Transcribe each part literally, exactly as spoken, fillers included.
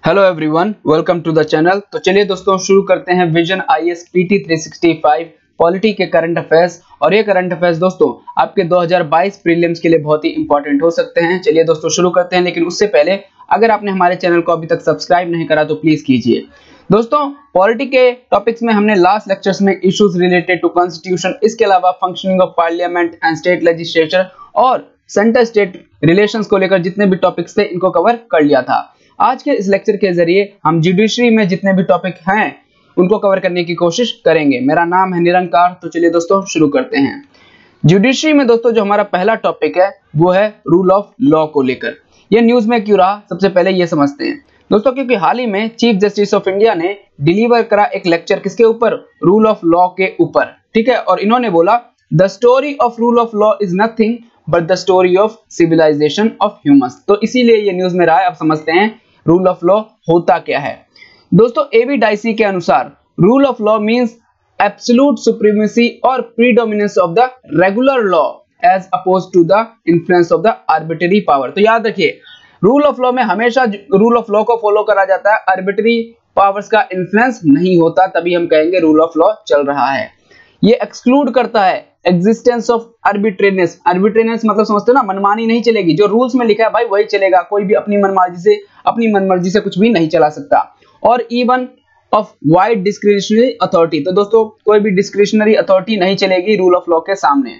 Hello everyone, welcome to the channel. तो चलिए दोस्तों शुरू करते हैं vision IAS PT three sixty five polity के करंट अफेयर्स। और ये करंट अफेयर्स दोस्तों आपके दो हज़ार बाईस प्रीलिम्स के लिए बहुत ही इंपॉर्टेंट हो सकते हैं। चलिए दोस्तों शुरू करते हैं, लेकिन उससे पहले अगर आपने हमारे चैनल को अभी तक सब्सक्राइब नहीं करा तो प्लीज कीजिए। दोस्तों पॉलिटी के टॉपिक्स में हमने लास्ट लेक्चर्स में इश्यूज रिलेटेड टू कॉन्स्टिट्यूशन, इसके अलावा functioning of parliament and state legislature और सेंटर स्टेट रिलेशंस को लेकर जितने भी टॉपिक्स थे इनको कवर कर लिया था। आज के इस लेक्चर के जरिए हम जुडिशरी में जितने भी टॉपिक हैं उनको कवर करने की कोशिश करेंगे। मेरा नाम है निरंकार। तो चलिए दोस्तों शुरू करते हैं। जुडिशरी में दोस्तों जो हमारा पहला टॉपिक है वो है रूल ऑफ लॉ को लेकर। ये न्यूज में क्यों रहा, सबसे पहले ये समझते हैं दोस्तों, क्योंकि हाल ही में चीफ जस्टिस ऑफ इंडिया ने डिलीवर करा एक लेक्चर किसके ऊपर, रूल ऑफ लॉ के ऊपर, ठीक है। और इन्होंने बोला the story of rule of law is nothing but the story of civilisation of humans. तो इसीलिए ये न्यूज में रहा है। अब समझते हैं रूल ऑफ लॉ होता क्या है। दोस्तों एवी डाइसी के अनुसार rule of law means absolute supremacy और predominance of the regular law as oppose to the influence of the arbitrary power. तो याद रखिए रूल ऑफ लॉ में हमेशा रूल ऑफ लॉ को फॉलो करा जाता है, आर्बिट्ररी पावर्स का इन्फ्लुएंस नहीं होता, तभी हम कहेंगे रूल ऑफ लॉ चल रहा है। ये एक्सक्लूड करता है एग्जिस्टेंस ऑफ आर्बिट्रेरीनेस। आर्बिट्रेरीनेस मतलब समझते हो ना, मनमानी नहीं चलेगी। जो रूल्स में लिखा है भाई वही चलेगा, कोई भी अपनी मनमर्जी से अपनी मनमर्जी से कुछ भी नहीं चला सकता। और even of wide discretionary authority. तो दोस्तों कोई भी डिस्क्रिशनरी अथॉरिटी नहीं चलेगी रूल ऑफ लॉ के सामने।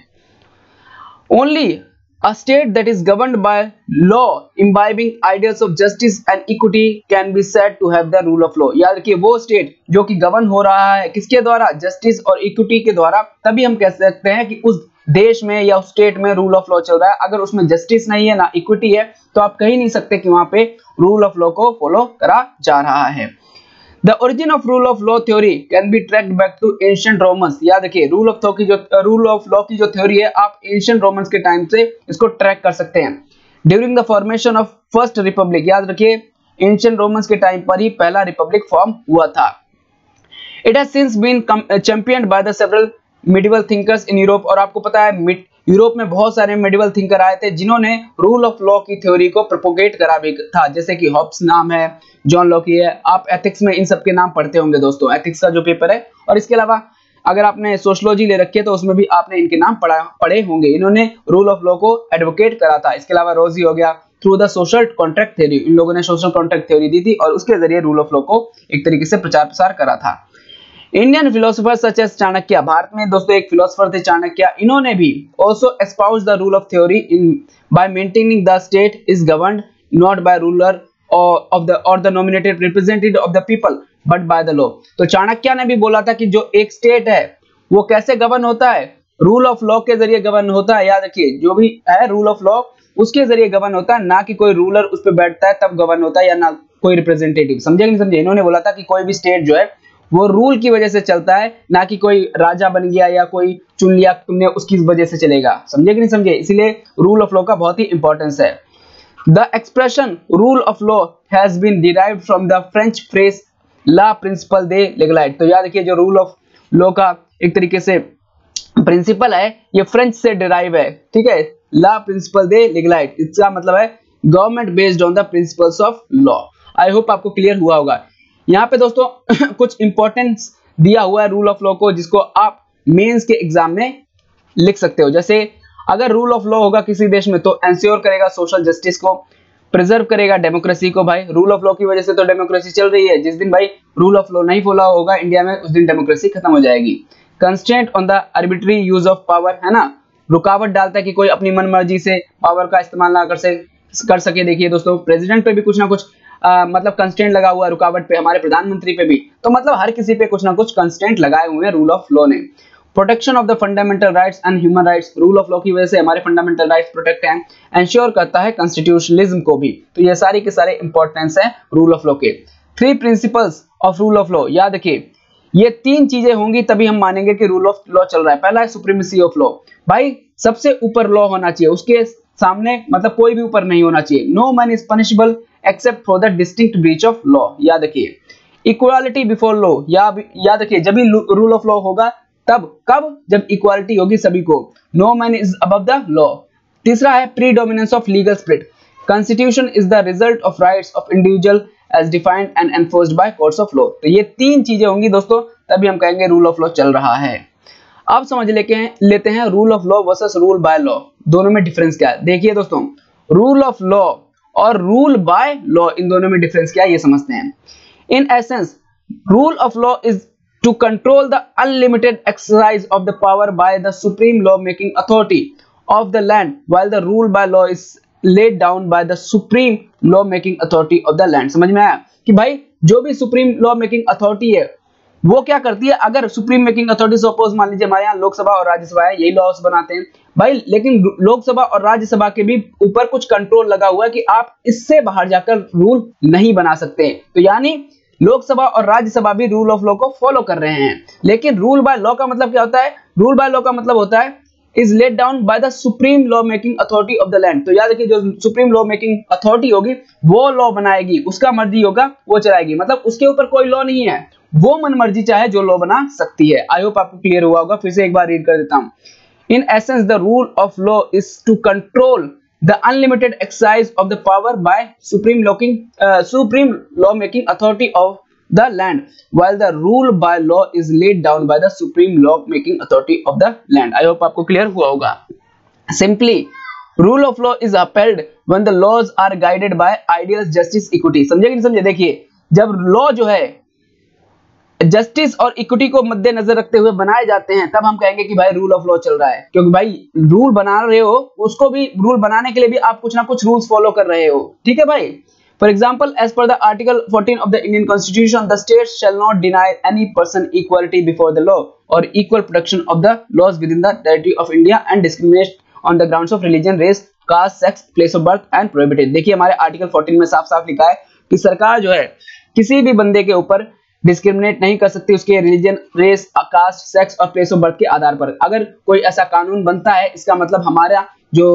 Only a state that is governed by law imbibing ideals of justice and equity can be said to have the rule of law। याद रखिए वो स्टेट जो कि गवर्न हो रहा है किसके द्वारा, जस्टिस और इक्विटी के द्वारा, तभी हम कह सकते हैं कि उस देश में या उस स्टेट में रूल ऑफ लॉ चल रहा है। अगर उसमें जस्टिस नहीं है ना इक्विटी है तो आप कह ही नहीं सकते कि वहां पे रूल ऑफ लॉ को फॉलो करा जा रहा है। The origin of rule of law theory can be tracked back to ancient Romans। याद रखिए रूल ऑफ लॉ की जो रूल ऑफ लॉ की जो थ्योरी है आप एंशिएंट रोमन्स के टाइम से इसको ट्रैक कर सकते हैं। During the formation of first republic, याद रखिए एंशिएंट रोमन्स के टाइम पर ही पहला रिपब्लिक फॉर्म हुआ था। It has since been championed by the several medieval thinkers in Europe। और आपको पता है यूरोप में बहुत सारे मेडिवल थिंकर आए थे जिन्होंने रूल ऑफ लॉ की थ्योरी को प्रोपोगेट करा भी था, जैसे कि हॉब्स नाम है, जॉन लॉक है। आप एथिक्स में इन सब के नाम पढ़ते होंगे दोस्तों, एथिक्स का जो पेपर है। और इसके अलावा अगर आपने सोशियोलॉजी ले रखी है तो उसमें भी आपने इनके नाम पढ़ा पढ़े होंगे। इन्होंने रूल ऑफ लॉ को एडवोकेट करा था। इसके अलावा रोजी हो गया through the social contract theory, इन लोगों ने सोशल कॉन्ट्रैक्ट थ्योरी दी थी और उसके जरिए रूल ऑफ लॉ को एक तरीके से प्रचार प्रसार करा था। Indian philosopher such as Chanakya, Bharat में दोस्तों एक फिलोसोफर थे चाणक्य, इन्होंने भी also espoused the rule of theory in by maintaining the state is governed not by ruler or of the or the nominated representative of the people but by the law। तो चाणक्य ने भी बोला था कि जो एक स्टेट है वो कैसे गवर्न होता है, रूल ऑफ लॉ के जरिए गवर्न होता है। याद रखिए जो भी है रूल ऑफ लॉ उसके जरिए गवर्न होता है, ना कि कोई रूलर उस पर बैठता है तब गवर्न होता है या ना कोई रिप्रेजेंटेटिव। समझे नहीं समझे? इन्होंने बोला था कि कोई भी स्टेट जो है वो रूल की वजह से चलता है, ना कि कोई राजा बन गया या कोई चुन लिया तुमने उसकी वजह से चलेगा। समझे कि नहीं समझे? इसीलिए रूल ऑफ लॉ का बहुत ही इंपॉर्टेंस है। The expression rule of law has been derived from the French phrase la principle de legalite. तो याद रखिए जो रूल ऑफ लॉ का एक तरीके से प्रिंसिपल है ये फ्रेंच से डिराइव है, ठीक है। ला प्रिंसिपल दे लेगलाइट, इसका मतलब है government based on the principles of law. I hope आपको क्लियर हुआ होगा। यहाँ पे दोस्तों कुछ इंपॉर्टेंस दिया हुआ है रूल ऑफ लॉ को, जिसको आप मेंस के एग्जाम में लिख सकते हो। जैसे अगर रूल ऑफ लॉ होगा किसी देश में तो एंश्योर करेगा सोशल जस्टिस को, प्रिजर्व करेगा डेमोक्रेसी को। भाई रूल ऑफ लॉ की वजह से तो डेमोक्रेसी चल रही है। जिस दिन भाई रूल ऑफ लॉ नहीं फॉलो होगा इंडिया में उस दिन डेमोक्रेसी खत्म हो जाएगी। Constraint on the arbitrary use of power, है ना, रुकावट डालता है कि कोई अपनी मनमर्जी से पावर का इस्तेमाल ना कर से कर सके। देखिए दोस्तों प्रेसिडेंट पे भी कुछ ना कुछ आ, मतलब कंस्ट्रेंट लगा हुआ है, रुकावट पे, हमारे प्रधानमंत्री पे भी। तो मतलब हर किसी पे कुछ ना कुछ कंस्ट्रेंट लगाए हुए हैं रूल ऑफ लॉ ने। Protection of the fundamental rights and human rights, rule of law की वजह से हमारे फंडामेंटल राइट्स प्रोटेक्ट हैं, एंश्योर करता है कॉन्स्टिट्यूशनलिज्म को भी। तो ये सारी के सारे इंपॉर्टेंस है रूल ऑफ लॉ के। Three principles of rule of law, याद रखिए ये तीन चीजें होंगी तभी हम मानेंगे कि रूल ऑफ लॉ चल रहा है। पहला है सुप्रीमेसी ऑफ लॉ, भाई सबसे ऊपर लॉ होना चाहिए, उसके सामने मतलब कोई भी ऊपर नहीं होना चाहिए। No man is punishable except for the distinct breach of law, याद रखिए। इक्वालिटी बिफोर लॉ, याद रखिए जब भी रूल ऑफ लॉ होगा तब, कब, जब इक्वालिटी होगी सभी को। No man is above the law. तीसरा है predominance of legal spirit, Constitution is the result of rights of individual as defined and enforced by courts of law. तो ये तीन चीजें होंगी दोस्तों, तभी हम कहेंगे रूल ऑफ लॉ चल रहा है। अब समझ लेके लेते हैं rule of law versus rule by law, दोनों में डिफरेंस क्या है। देखिए दोस्तों, रूल ऑफ लॉ और रूल बाय लॉ, इन दोनों में डिफरेंस क्या है ये समझते हैं। In essence rule of law is to control the unlimited exercise of the power by the supreme law making authority of the land, while the rule by law is laid down by the supreme law making authority of the land. समझ में आया कि भाई जो भी supreme law making authority है वो क्या करती है, अगर सुप्रीम मेकिंग अथॉरिटी सपोज मान लीजिए हमारे यहाँ लोकसभा और राज्यसभा है, यही लॉस बनाते हैं भाई, लेकिन लोकसभा और राज्यसभा के भी ऊपर कुछ कंट्रोल लगा हुआ है कि आप इससे बाहर जाकर रूल नहीं बना सकते। तो यानी लोकसभा और राज्यसभा भी रूल ऑफ लॉ को फॉलो कर रहे हैं। लेकिन रूल बाय लॉ का मतलब क्या होता है, रूल बाय लॉ का मतलब होता है is laid down by the supreme law making authority of the land. तो याद रखिए, जो सुप्रीम लॉ मेकिंग अथॉरिटी होगी वो लॉ बनाएगी, उसका मर्जी होगा वो चलाएगी, मतलब उसके ऊपर कोई लॉ नहीं है, वो मन मर्जी चाहे जो लॉ बना सकती है। आई होप आपको क्लियर हुआ होगा, फिर से एक बार रीड कर देता हूं। In essence the rule of law is to control the unlimited exercise of the power by supreme locking supreme law making authority of the land, while the rule by law is laid down by the supreme law making authority of the land. I hope आपको clear हुआ होगा। Simply, rule of law is upheld when the laws are guided by ideals, justice, equity. समझे कि नहीं समझे? देखिए, जब law जो है जस्टिस और इक्विटी को मद्देनजर रखते हुए बनाए जाते हैं, तब हम कहेंगे कि भाई रूल ऑफ लॉ चल रहा है। क्योंकि भाई रूल बना रहे हो, उसको भी रूल बनाने के लिए भी आप कुछ ना कुछ रूल्स फॉलो कर रहे हो, ठीक है भाई। For example, as per the Article fourteen of the Indian Constitution, the states shall not deny any person equality before the law or equal protection of the laws within the territory of India and discriminate on the grounds of religion, race, caste, sex, place of birth and prohibited। देखिए हमारे article fourteen में साफ साफ लिखा है कि सरकार जो है किसी भी बंदे के ऊपर डिस्क्रिमिनेट नहीं कर सकती उसके रिलीजन, रेस, कास्ट, सेक्स और प्लेस ऑफ बर्थ के आधार पर। अगर कोई ऐसा कानून बनता है, इसका मतलब हमारा जो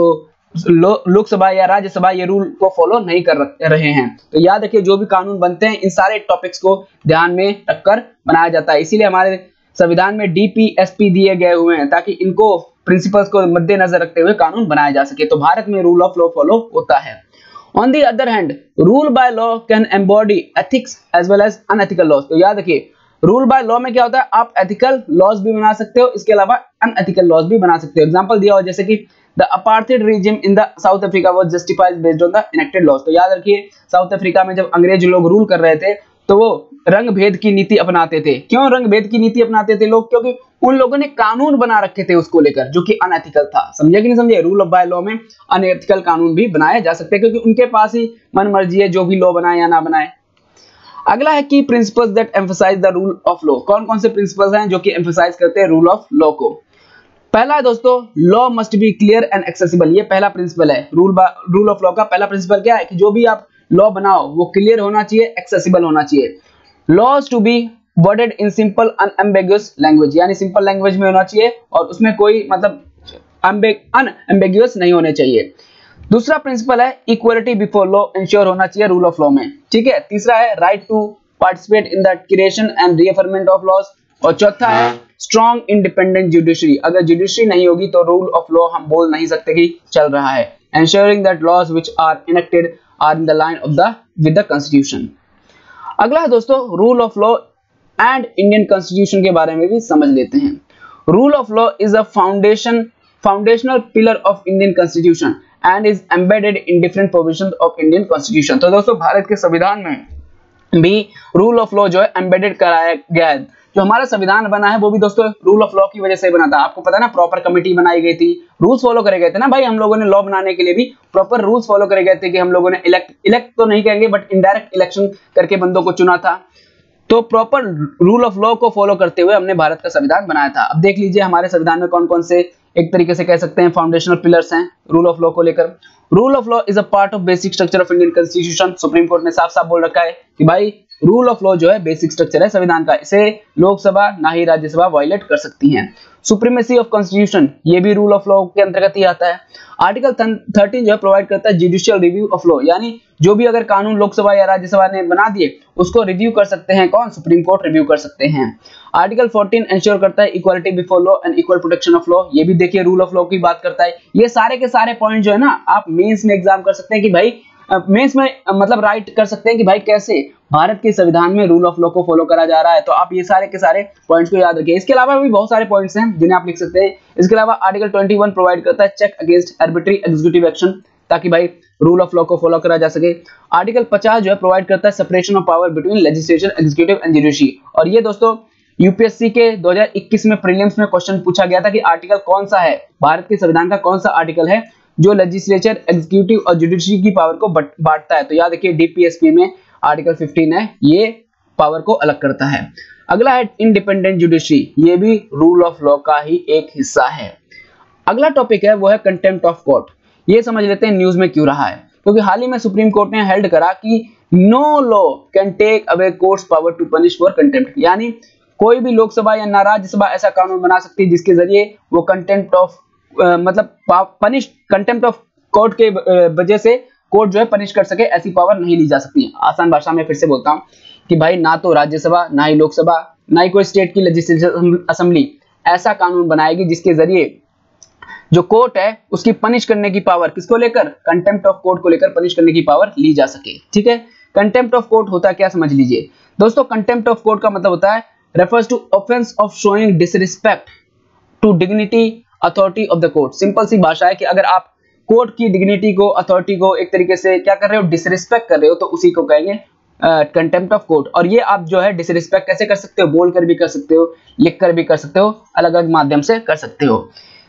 लोकसभा या राज्यसभा ये रूल को फॉलो नहीं कर रहे हैं। तो याद रखिए, जो भी कानून बनते हैं इन सारे टॉपिक्स को ध्यान में रखकर बनाया जाता है। इसीलिए हमारे संविधान में डीपीएसपी दिए गए हुए हैं, ताकि इनको प्रिंसिपल्स को मद्देनजर रखते हुए कानून बनाया जा सके। तो भारत में रूल ऑफ लॉ फॉलो होता है। On the other hand, rule by law can embody ethics as well as unethical laws. तो याद रखिए, रूल बाय लॉ में क्या होता है, आप एथिकल लॉज भी बना सकते हो, इसके अलावा अनएथिकल लॉज भी बना सकते हो। एग्जांपल दिया हो जैसे कि The apartheid regime in the South Africa was justified based on the enacted laws। तो याद रखिए, साउथ अफ्रीका में जब अंग्रेज लोग रूल कर रहे थे तो वो रंग भेद की नीति अपनाते थे। क्यों रंग भेद की नीति अपनाते थे लोग? क्योंकि उन लोगों ने कानून बना रखे थे उसको लेकर, जो कि अनएथिकल था। समझे कि नहीं समझे? रूल ऑफ बाय लॉ में अनएथिकल कानून भी बनाए जा सकते हैं, क्योंकि उनके पास ही मन मर्जी है जो भी लॉ बनाए या ना बनाए। अगला है key principles that emphasise the rule of law. कौन कौन से प्रिंसिपल्स हैं जो कि एम्फसाइज करते हैं रूल ऑफ लॉ को? पहला है दोस्तों, law must be clear and accessible. ये पहला प्रिंसिपल है रूल रूल ऑफ लॉ का। पहला प्रिंसिपल क्या है कि जो भी आप लॉ बनाओ वो क्लियर होना चाहिए, एक्सेसिबल होना चाहिए। Laws to be worded in simple unambiguous language, यानी सिंपल लैंग्वेज में होना चाहिए और उसमें कोई मतलब अनएम्बिगुअस नहीं होने चाहिए। दूसरा प्रिंसिपल है इक्वालिटी बिफोर लॉ इंश्योर होना चाहिए रूल ऑफ लॉ में, ठीक है। तीसरा है right to participate in the creation and reaffirmation of laws. और चौथा है स्ट्रॉन्ग इंडिपेंडेंट जुडिशरी। अगर जुडिशरी नहीं होगी तो रूल ऑफ लॉ हम बोल नहीं सकते कि चल रहा है। Ensuring that laws which are enacted are in the line of the with the constitution. अगला है दोस्तों rule of law and Indian constitution के बारे में भी समझ लेते हैं। Rule of law is a foundation foundational pillar of Indian constitution and is embedded in different provisions of Indian constitution. तो दोस्तों भारत के संविधान में भी रूल ऑफ लॉ जो है एम्बेडेड कराया गया है। जो हमारा संविधान बना है वो भी दोस्तों रूल ऑफ लॉ की वजह से बना था। आपको पता है ना, प्रॉपर कमेटी बनाई गई थी, रूल्स फॉलो करे गए थे ना भाई। हम लोगों ने लॉ बनाने के लिए भी प्रॉपर रूल्स फॉलो करे गए थे कि हम लोगों ने इलेक्ट इलेक्ट तो नहीं कहेंगे बट इनडायरेक्ट इलेक्शन करके बंदों को चुना था। तो प्रॉपर रूल ऑफ लॉ को फॉलो करते हुए हमने भारत का संविधान बनाया था। अब देख लीजिए हमारे संविधान में कौन कौन से एक तरीके से कह सकते हैं फाउंडेशनल पिलर्स हैं रूल ऑफ लॉ को लेकर। Rule of law is a part of basic structure of Indian constitution. Supreme court ने साफ साफ बोल रखा है कि भाई रूल ऑफ लॉ जो है बेसिक स्ट्रक्चर है संविधान का, इसे लोकसभा ना ही राज्यसभा वायलेट कर सकती हैं। सुप्रीमेसी ऑफ कॉन्स्टिट्यूशन ये भी रूल ऑफ लॉ के अंतर्गत ही आता है। आर्टिकल थर्टीन जो है प्रोवाइड करता है जुडिशियल रिव्यू ऑफ लॉ, यानी जो भी अगर कानून लोकसभा या राज्यसभा ने बना दिए उसको रिव्यू कर सकते हैं कौन? सुप्रीम कोर्ट रिव्यू कर सकते हैं। आर्टिकल फोर्टीन इंश्योर करता है equality before law and equal protection of law, ये भी देखिए रूल ऑफ लॉ की बात करता है। ये सारे के सारे पॉइंट जो है ना आप मेंस में एग्जाम कर सकते हैं कि भाई मेंस में मतलब राइट कर सकते हैं कि भाई कैसे भारत के संविधान में रूल ऑफ लॉ को फॉलो करा जा रहा है। तो आप ये सारे के सारे पॉइंट्स को याद रखिए। इसके अलावा भी बहुत सारे पॉइंट्स हैं जिन्हें आप लिख सकते हैं। इसके अलावा आर्टिकल इक्कीस प्रोवाइड करता है check against arbitrary executive action, ताकि भाई रूल ऑफ लॉ को फॉलो करा जा सके। आर्टिकल पचास जो है प्रोवाइड करता है separation of power between legislature, executive and judiciary. और ये दोस्तों यूपीएससी के दो हज़ार इक्कीस में प्रीलिम्स में क्वेश्चन पूछा गया था कि आर्टिकल कौन सा है, भारत के संविधान का कौन सा आर्टिकल है जो लेजिस्लेचर, एग्जीक्यूटिव और जुडिशरी की पावर को बांटता है। तो याद रखिए डीपीएसपी में आर्टिकल पंद्रह है, ये पावर को अलग करता है। अगला है इंडिपेंडेंट जुडिशरी, ये भी रूल ऑफ लॉ का ही एक हिस्सा है। अगला टॉपिक है वो है कंटेम्प्ट ऑफ कोर्ट। ये समझ लेते हैं न्यूज में क्यों रहा है, क्योंकि हाल ही में सुप्रीम कोर्ट ने हेल्ड करा कि no law can take away courts power to punish for contempt, यानी कोई भी लोकसभा या ना राज्यसभा ऐसा कानून बना सकती है जिसके जरिए वो कंटेम्प्ट ऑफ मतलब पनिश कंटेम्प्ट ऑफ कोर्ट के वजह से कोर्ट जो है पनिश कर सके, ऐसी पावर नहीं ली जा सकती है। आसान भाषा में फिर से बोलता हूं कि भाई ना तो राज्यसभा, ना ही लोकसभा, ना ही कोई स्टेट की लेजिस्लेटिव असेंबली ऐसा कानून बनाएगी जिसके जरिए जो कोर्ट है उसकी पनिश करने की पावर किसको लेकर, कंटेम्प्ट ऑफ कोर्ट को लेकर पनिश करने की पावर ली जा सके। ठीक है, कंटेम्प्ट ऑफ कोर्ट होता है क्या समझ लीजिए दोस्तों। कंटेम्प्ट ऑफ कोर्ट का मतलब होता है refers to offence of showing disrespect to dignity authority of the court. Simple सी भाषा है कि अगर आप कोर्ट की डिग्निटी को, अथॉरिटी को एक तरीके से क्या कर रहे हो, डिसरिस्पेक्ट कर रहे हो, तो उसी को कहेंगे कंटेम्प्ट ऑफ कोर्ट। और ये आप जो है डिसरिस्पेक्ट कैसे कर सकते हो, बोलकर भी कर सकते हो, लिखकर भी कर सकते हो, अलग अलग माध्यम से कर सकते हो।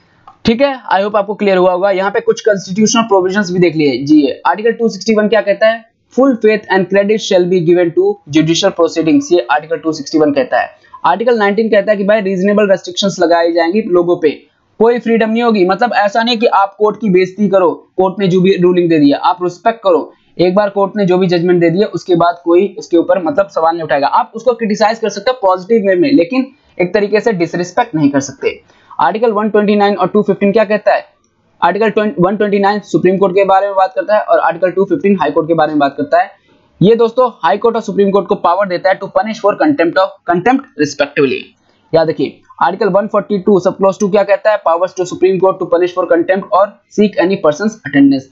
ठीक है, आई होप आपको क्लियर हुआ होगा। यहाँ पे कुछ कॉन्स्टिट्यूशनल प्रोविजंस भी देख लीजिए। आर्टिकल दो सौ इकसठ क्या कहता है, full faith and credit shall be given to judicial proceedings, ये आर्टिकल दो सौ इकसठ कहता है। आर्टिकल उन्नीस कहता है कि भाई रीजनेबल रेस्ट्रिक्शंस लगाई जाएंगी लोगों पे, कोई फ्रीडम नहीं होगी। मतलब ऐसा नहीं कि आप कोर्ट की बेइज्जती करो, कोर्ट ने जो भी रूलिंग दे दिया आप रिस्पेक्ट करो, एक बार कोर्ट ने जो भी जजमेंट दे दिया उसके बाद कोई उसके ऊपर मतलब सवाल नहीं उठाएगा। आप उसको क्रिटिसाइज कर सकते हो पॉजिटिव वे में, लेकिन एक तरीके से डिसरिस्पेक्ट नहीं कर सकते। आर्टिकल एक सौ उनतीस और दो सौ पंद्रह क्या कहता है, आर्टिकल एक सौ उनतीस सुप्रीम कोर्ट के बारे में बात करता है और आर्टिकल दो सौ पंद्रह हाई कोर्ट के बारे में बात करता है। ये दोस्तों हाई कोर्ट और सुप्रीम कोर्ट को पावर देता है to punish for contempt of contempt respectively. याद रखिए आर्टिकल एक सौ बयालीस सब क्लॉज टू क्या कहता है, powers to supreme court to punish for contempt और seek any person's attendance.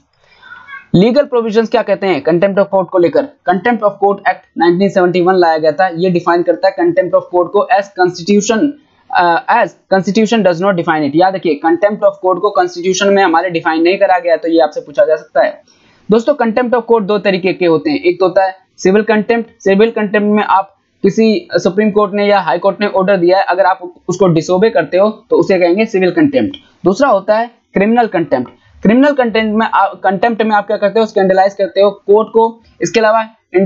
Legal provisions क्या कहते हैं कंटेम्प्ट ऑफ कोर्ट को लेकर, कंटेम्प्ट ऑफ कोर्ट एक्ट उन्नीस सौ इकहत्तर लाया गया था। ये डिफाइन करता है कंटेम्प्ट ऑफ कोर्ट को as constitution as constitution does not define it. याद रखिए कंटेम्प्ट ऑफ कोर्ट को कॉन्स्टिट्यूशन में हमारे डिफाइन नहीं करा गया, तो ये आपसे पूछा जा सकता है। दोस्तों कंटेम्प्ट ऑफ कोर्ट दो तरीके के होते हैं, एक तो होता है सिविल कंटेम्प्ट। सिविल कंटेम्प्ट में आप किसी सुप्रीम कोर्ट ने या हाई कोर्ट ने ऑर्डर दिया है, अगर आप उसको डिसोबे करते हो तो उसे कहेंगे सिविल कंटेम्प्ट। दूसरा होता है क्रिमिनल कंटेम्प्ट। क्रिमिनल कंटेम्प्ट में कंटेम्प्ट में आप क्या करते हो, स्कैंडलाइज करते हो कोर्ट को। इसके अलावा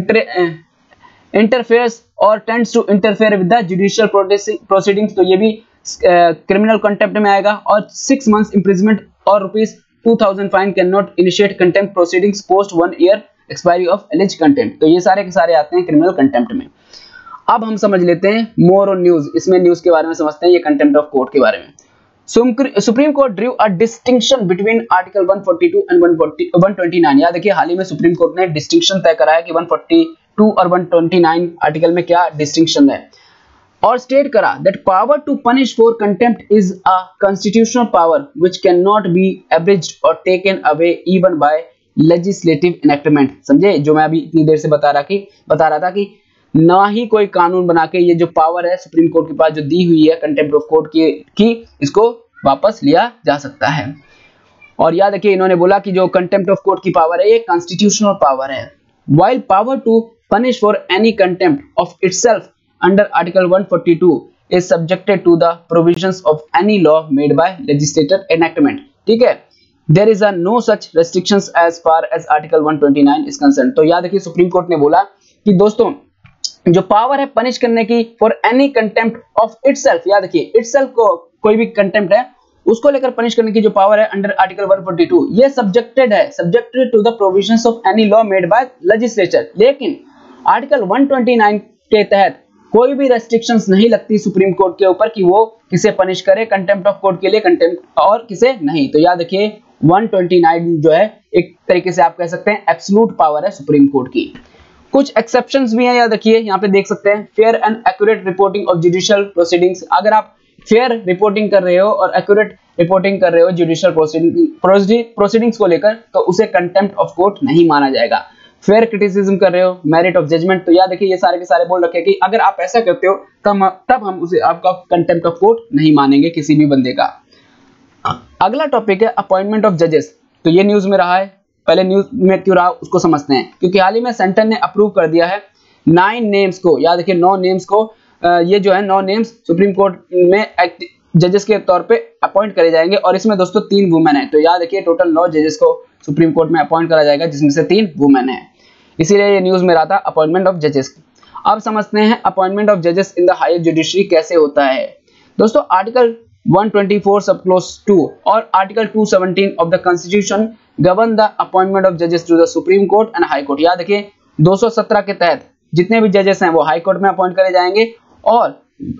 इंटरफेयर्स और tends to interfere with the judicial proceedings, तो ये भी क्रिमिनल कंटेम्प्ट में आएगा। और सिक्स मंथ्स इंप्रिजमेंट और rupees two thousand fine can not initiate contempt proceedings post one year expiry of alleged contempt. तो ये सारे के सारे आते हैं क्रिमिनल कंटेम्प्ट में। अब हम समझ लेते हैं मोर ऑन न्यूज, इसमें न्यूज के बारे में समझते हैं, ये कंटेम्प्ट ऑफ कोर्ट के बारे में। Supreme court drew a distinction between article एक सौ बयालीस एंड एक सौ उनतीस। याद देखिए हाल ही में सुप्रीम कोर्ट ने डिस्टिंक्शन तय करा है कि एक सौ बयालीस और एक सौ उनतीस आर्टिकल में क्या डिस्टिंक्शन है, और स्टेट करा that power to punish for contempt is a constitutional power which can not be abridged और taken away even by legislative enactment. समझे, जो मैं अभी इतनी देर से बता रहा कि बता रहा था कि ना ही कोई कानून बना के ये जो पावर है सुप्रीम कोर्ट के पास जो दी हुई है कंटेम्प्ट ऑफ कोर्ट की, की इसको वापस लिया जा सकता है। और याद रखिए इन्होंने बोला कि जो कंटेम्प्ट ऑफ कोर्ट की पावर है ये कॉन्स्टिट्यूशनल पावर है। While power to punish for any contempt of itself under article एक सौ बयालीस is subjected to the provisions of any law made by legislator enactment. ठीक है, there is a no such restrictions as far as article एक सौ उनतीस is concern. तो याद रखिए सुप्रीम कोर्ट ने बोला कि दोस्तों जो पावर है पनिश करने की for any contempt of itself, याद रखिए इटसेल्फ को कोई भी कंटेम्प्ट है उसको लेकर पनिश करने की जो पावर है अंडर आर्टिकल एक सौ बयालीस, ये सब्जेक्टेड है subjected to the provisions of any law made by legislature. लेकिन आर्टिकल एक सौ उनतीस के तहत कोई भी रेस्ट्रिक्शंस नहीं लगती सुप्रीम कोर्ट के ऊपर कि वो किसे पनिश करे कंटेम्प्ट ऑफ कोर्ट के लिए कंटेम्प्ट और किसे नहीं। तो याद रखिए एक सौ उनतीस जो है एक तरीके से आप कह सकते हैं एब्सोल्यूट पावर है सुप्रीम कोर्ट की। कुछ एक्सेप्शंस भी हैं, याद रखिए यहाँ पे देख सकते हैं fair and accurate reporting of judicial proceedings. अगर आप फेयर रिपोर्टिंग कर रहे हो और एक्यूरेट रिपोर्टिंग कर रहे हो जुडिशियल प्रोसीडिंग्स को लेकर, तो उसे कंटेम्प्ट ऑफ कोर्ट नहीं माना जाएगा। फेयर क्रिटिसिज्म कर रहे हो, मेरिट ऑफ जजमेंट, तो याद रखिए ये सारे के सारे बोल रखे कि अगर आप ऐसा करते हो तब तब हम उसे आपका कंटेम्प्ट ऑफ कोर्ट नहीं मानेंगे किसी भी बंदे का। अगला टॉपिक है अपॉइंटमेंट ऑफ जजेस। तो ये न्यूज में रहा है, पहले न्यूज में क्यों रहा उसको समझते हैं, क्योंकि हाल ही में सेंटर ने अप्रूव कर दिया है नाइन नेम्स को, याद रखिए नौ नेम्स को, ये जो है नौ नेम्स सुप्रीम कोर्ट में जजेस के तौर पे अपॉइंट करे जाएंगे और इसमें दोस्तों तीन वुमेन है। तो याद रखिए टोटल नौ जजेस को सुप्रीम कोर्ट में अपॉइंट करा जाएगा जिसमें से तीन वुमेन है, इसीलिए ये न्यूज में रहा था अपॉइंटमेंट ऑफ जजेस। अब समझते हैं अपॉइंटमेंट ऑफ जजेस इन द हायर जुडिशरी कैसे होता है। दोस्तों article one twenty-four sub clause two और article two seventeen of the constitution govern the appointment of जजेस to the supreme court and high court. याद रखिए दो सौ सत्रह के तहत जितने भी जजेस हैं वो हाई कोर्ट में अपॉइंट करे जाएंगे और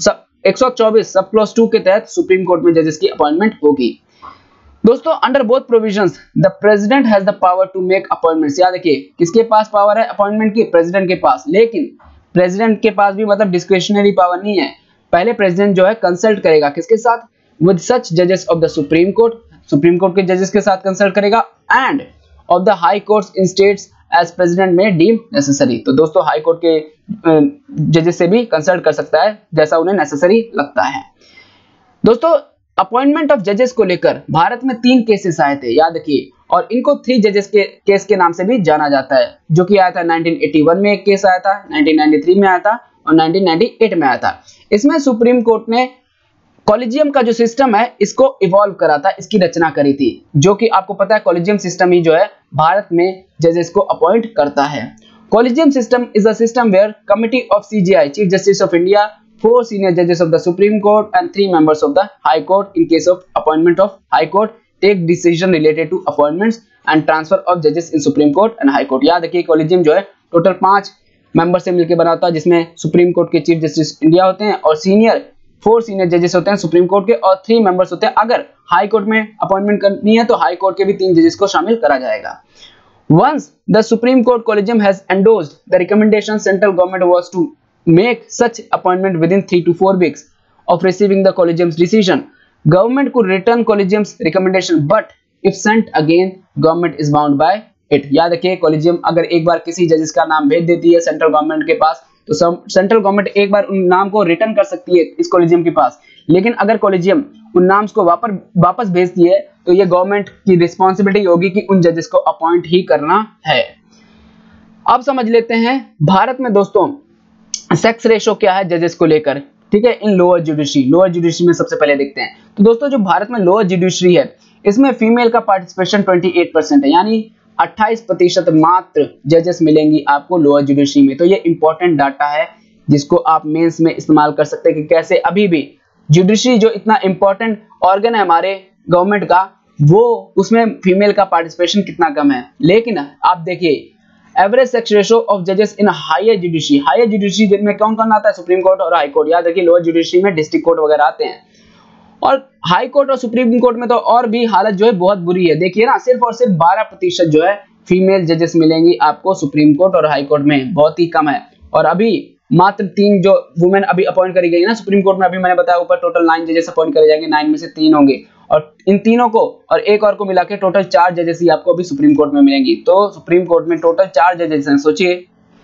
एक सौ चौबीस सब क्लोज टू के तहत सुप्रीम कोर्ट में जजेस की अपॉइंटमेंट होगी। दोस्तों under both provisions the president has the power to make appointments. याद रखिए किसके पास पावर है अपॉइंटमेंट की, प्रेसिडेंट के पास, लेकिन प्रेसिडेंट के पास भी मतलब डिस्क्रिशनरी पावर नहीं है। पहले प्रेसिडेंट जो है कंसल्ट करेगा किसके साथ, विद सच जजेस of the supreme court, supreme court के जजेस के साथ कंसल्ट करेगा and of the high courts in states as president may deem necessary. तो दोस्तों हाई कोर्ट के जजेस से भी कंसल्ट कर सकता है जैसा उन्हें नेसेसरी लगता है। दोस्तों अपॉइंटमेंट ऑफ जजेस को लेकर भारत में तीन केसेस आए थे, याद रखिए, और इनको थ्री जजेस के केस के नाम से भी जाना जाता है, जो कि आया था नाइनटीन एटी वन में एक केस आया था, नाइनटीन नाइंटी थ्री में आया था और नाइनटीन नाइंटी एट में आया था। इसमें सुप्रीम कोर्ट ने कॉलेजियम का जो सिस्टम है इसको इवॉल्व करा था, इसकी रचना करी थी, जो कि आपको पता है कॉलेजियम सिस्टम ही जो है भारत में जजेस को अपॉइंट करता है। Collegium system is a system where committee of CJI chief justice of India, four senior judges of the Supreme Court and three members of the High Court in case of appointment of High Court take decision related to appointments and transfer of judges in Supreme Court and High Court। याद रखिए collegium जो है total पांच member से मिलकर बना होता है, जिसमें सुप्रीम कोर्ट के चीफ जस्टिस इंडिया होते हैं और सीनियर फोर सीनियर जजेस होते हैं सुप्रीम कोर्ट के और थ्री मेंबर्स होते हैं। अगर हाई कोर्ट में अपॉइंटमेंट करनी है तो हाई कोर्ट के भी तीन जजेस को शामिल करा जाएगा। Once the Supreme Court Collegium has endorsed the recommendation, central government was to make such appointment within three to four weeks of receiving the collegium's decision. Government could return collegium's recommendation, but if sent again, government is bound by it। याद रखिए collegium अगर एक बार किसी जजेस का नाम भेज देती है सेंट्रल गवर्नमेंट के पास तो सेंट्रल गवर्नमेंट एक बार उन नाम को रिटर्न कर सकती है इस कॉलेजियम के पास, लेकिन अगर कॉलेजियम उन नाम्स को वापस वापस भेजती है तो ये गवर्नमेंट की रिस्पॉन्सिबिलिटी होगी कि उन जजेस को अपॉइंट ही करना है। अब समझ लेते हैं भारत में दोस्तों सेक्स रेशो क्या है जजेस को लेकर, ठीक है, in lower judiciary. Lower judiciary में सबसे पहले देखते हैं तो दोस्तों जो भारत में लोअर जुडिशरी है इसमें फीमेल का पार्टिसिपेशन अट्ठाईस परसेंट है, यानी अट्ठाईस प्रतिशत मात्र जजेस मिलेंगी आपको लोअर जुडिशरी में। तो ये इंपॉर्टेंट डाटा है जिसको आप मेंस में इस्तेमाल कर सकते हैं कि कैसे अभी भी जुडिशरी जो इतना इंपॉर्टेंट ऑर्गन है हमारे गवर्नमेंट का, वो उसमें फीमेल का पार्टिसिपेशन कितना कम है। लेकिन आप देखिए एवरेज सेक्स रेशो ऑफ जजेस in higher judiciary, higher judiciary जिनमें कौन कौन आता है, सुप्रीम कोर्ट और हाई कोर्ट। याद रखिए लोअर जुडिशरी में डिस्ट्रिक्ट कोर्ट वगैरह आते हैं और हाई कोर्ट और सुप्रीम कोर्ट में तो और भी हालत जो है बहुत बुरी है। देखिए ना सिर्फ और सिर्फ बारह प्रतिशत जो है फीमेल जजेस मिलेंगी आपको सुप्रीम कोर्ट और हाई कोर्ट में, बहुत ही कम है। और अभी मात्र तीन जो वुमेन अभी अपॉइंट करी गई ना सुप्रीम कोर्ट में, अभी मैंने बताया ऊपर टोटल नाइन जजेस अपॉइंट करे जाएंगे, नाइन में से तीन होंगे और इन तीनों को और एक और को मिला के टोटल चार जजेस ही आपको अभी सुप्रीम कोर्ट में मिलेंगी। तो सुप्रीम कोर्ट में टोटल चार जजेस हैं, सोचिए।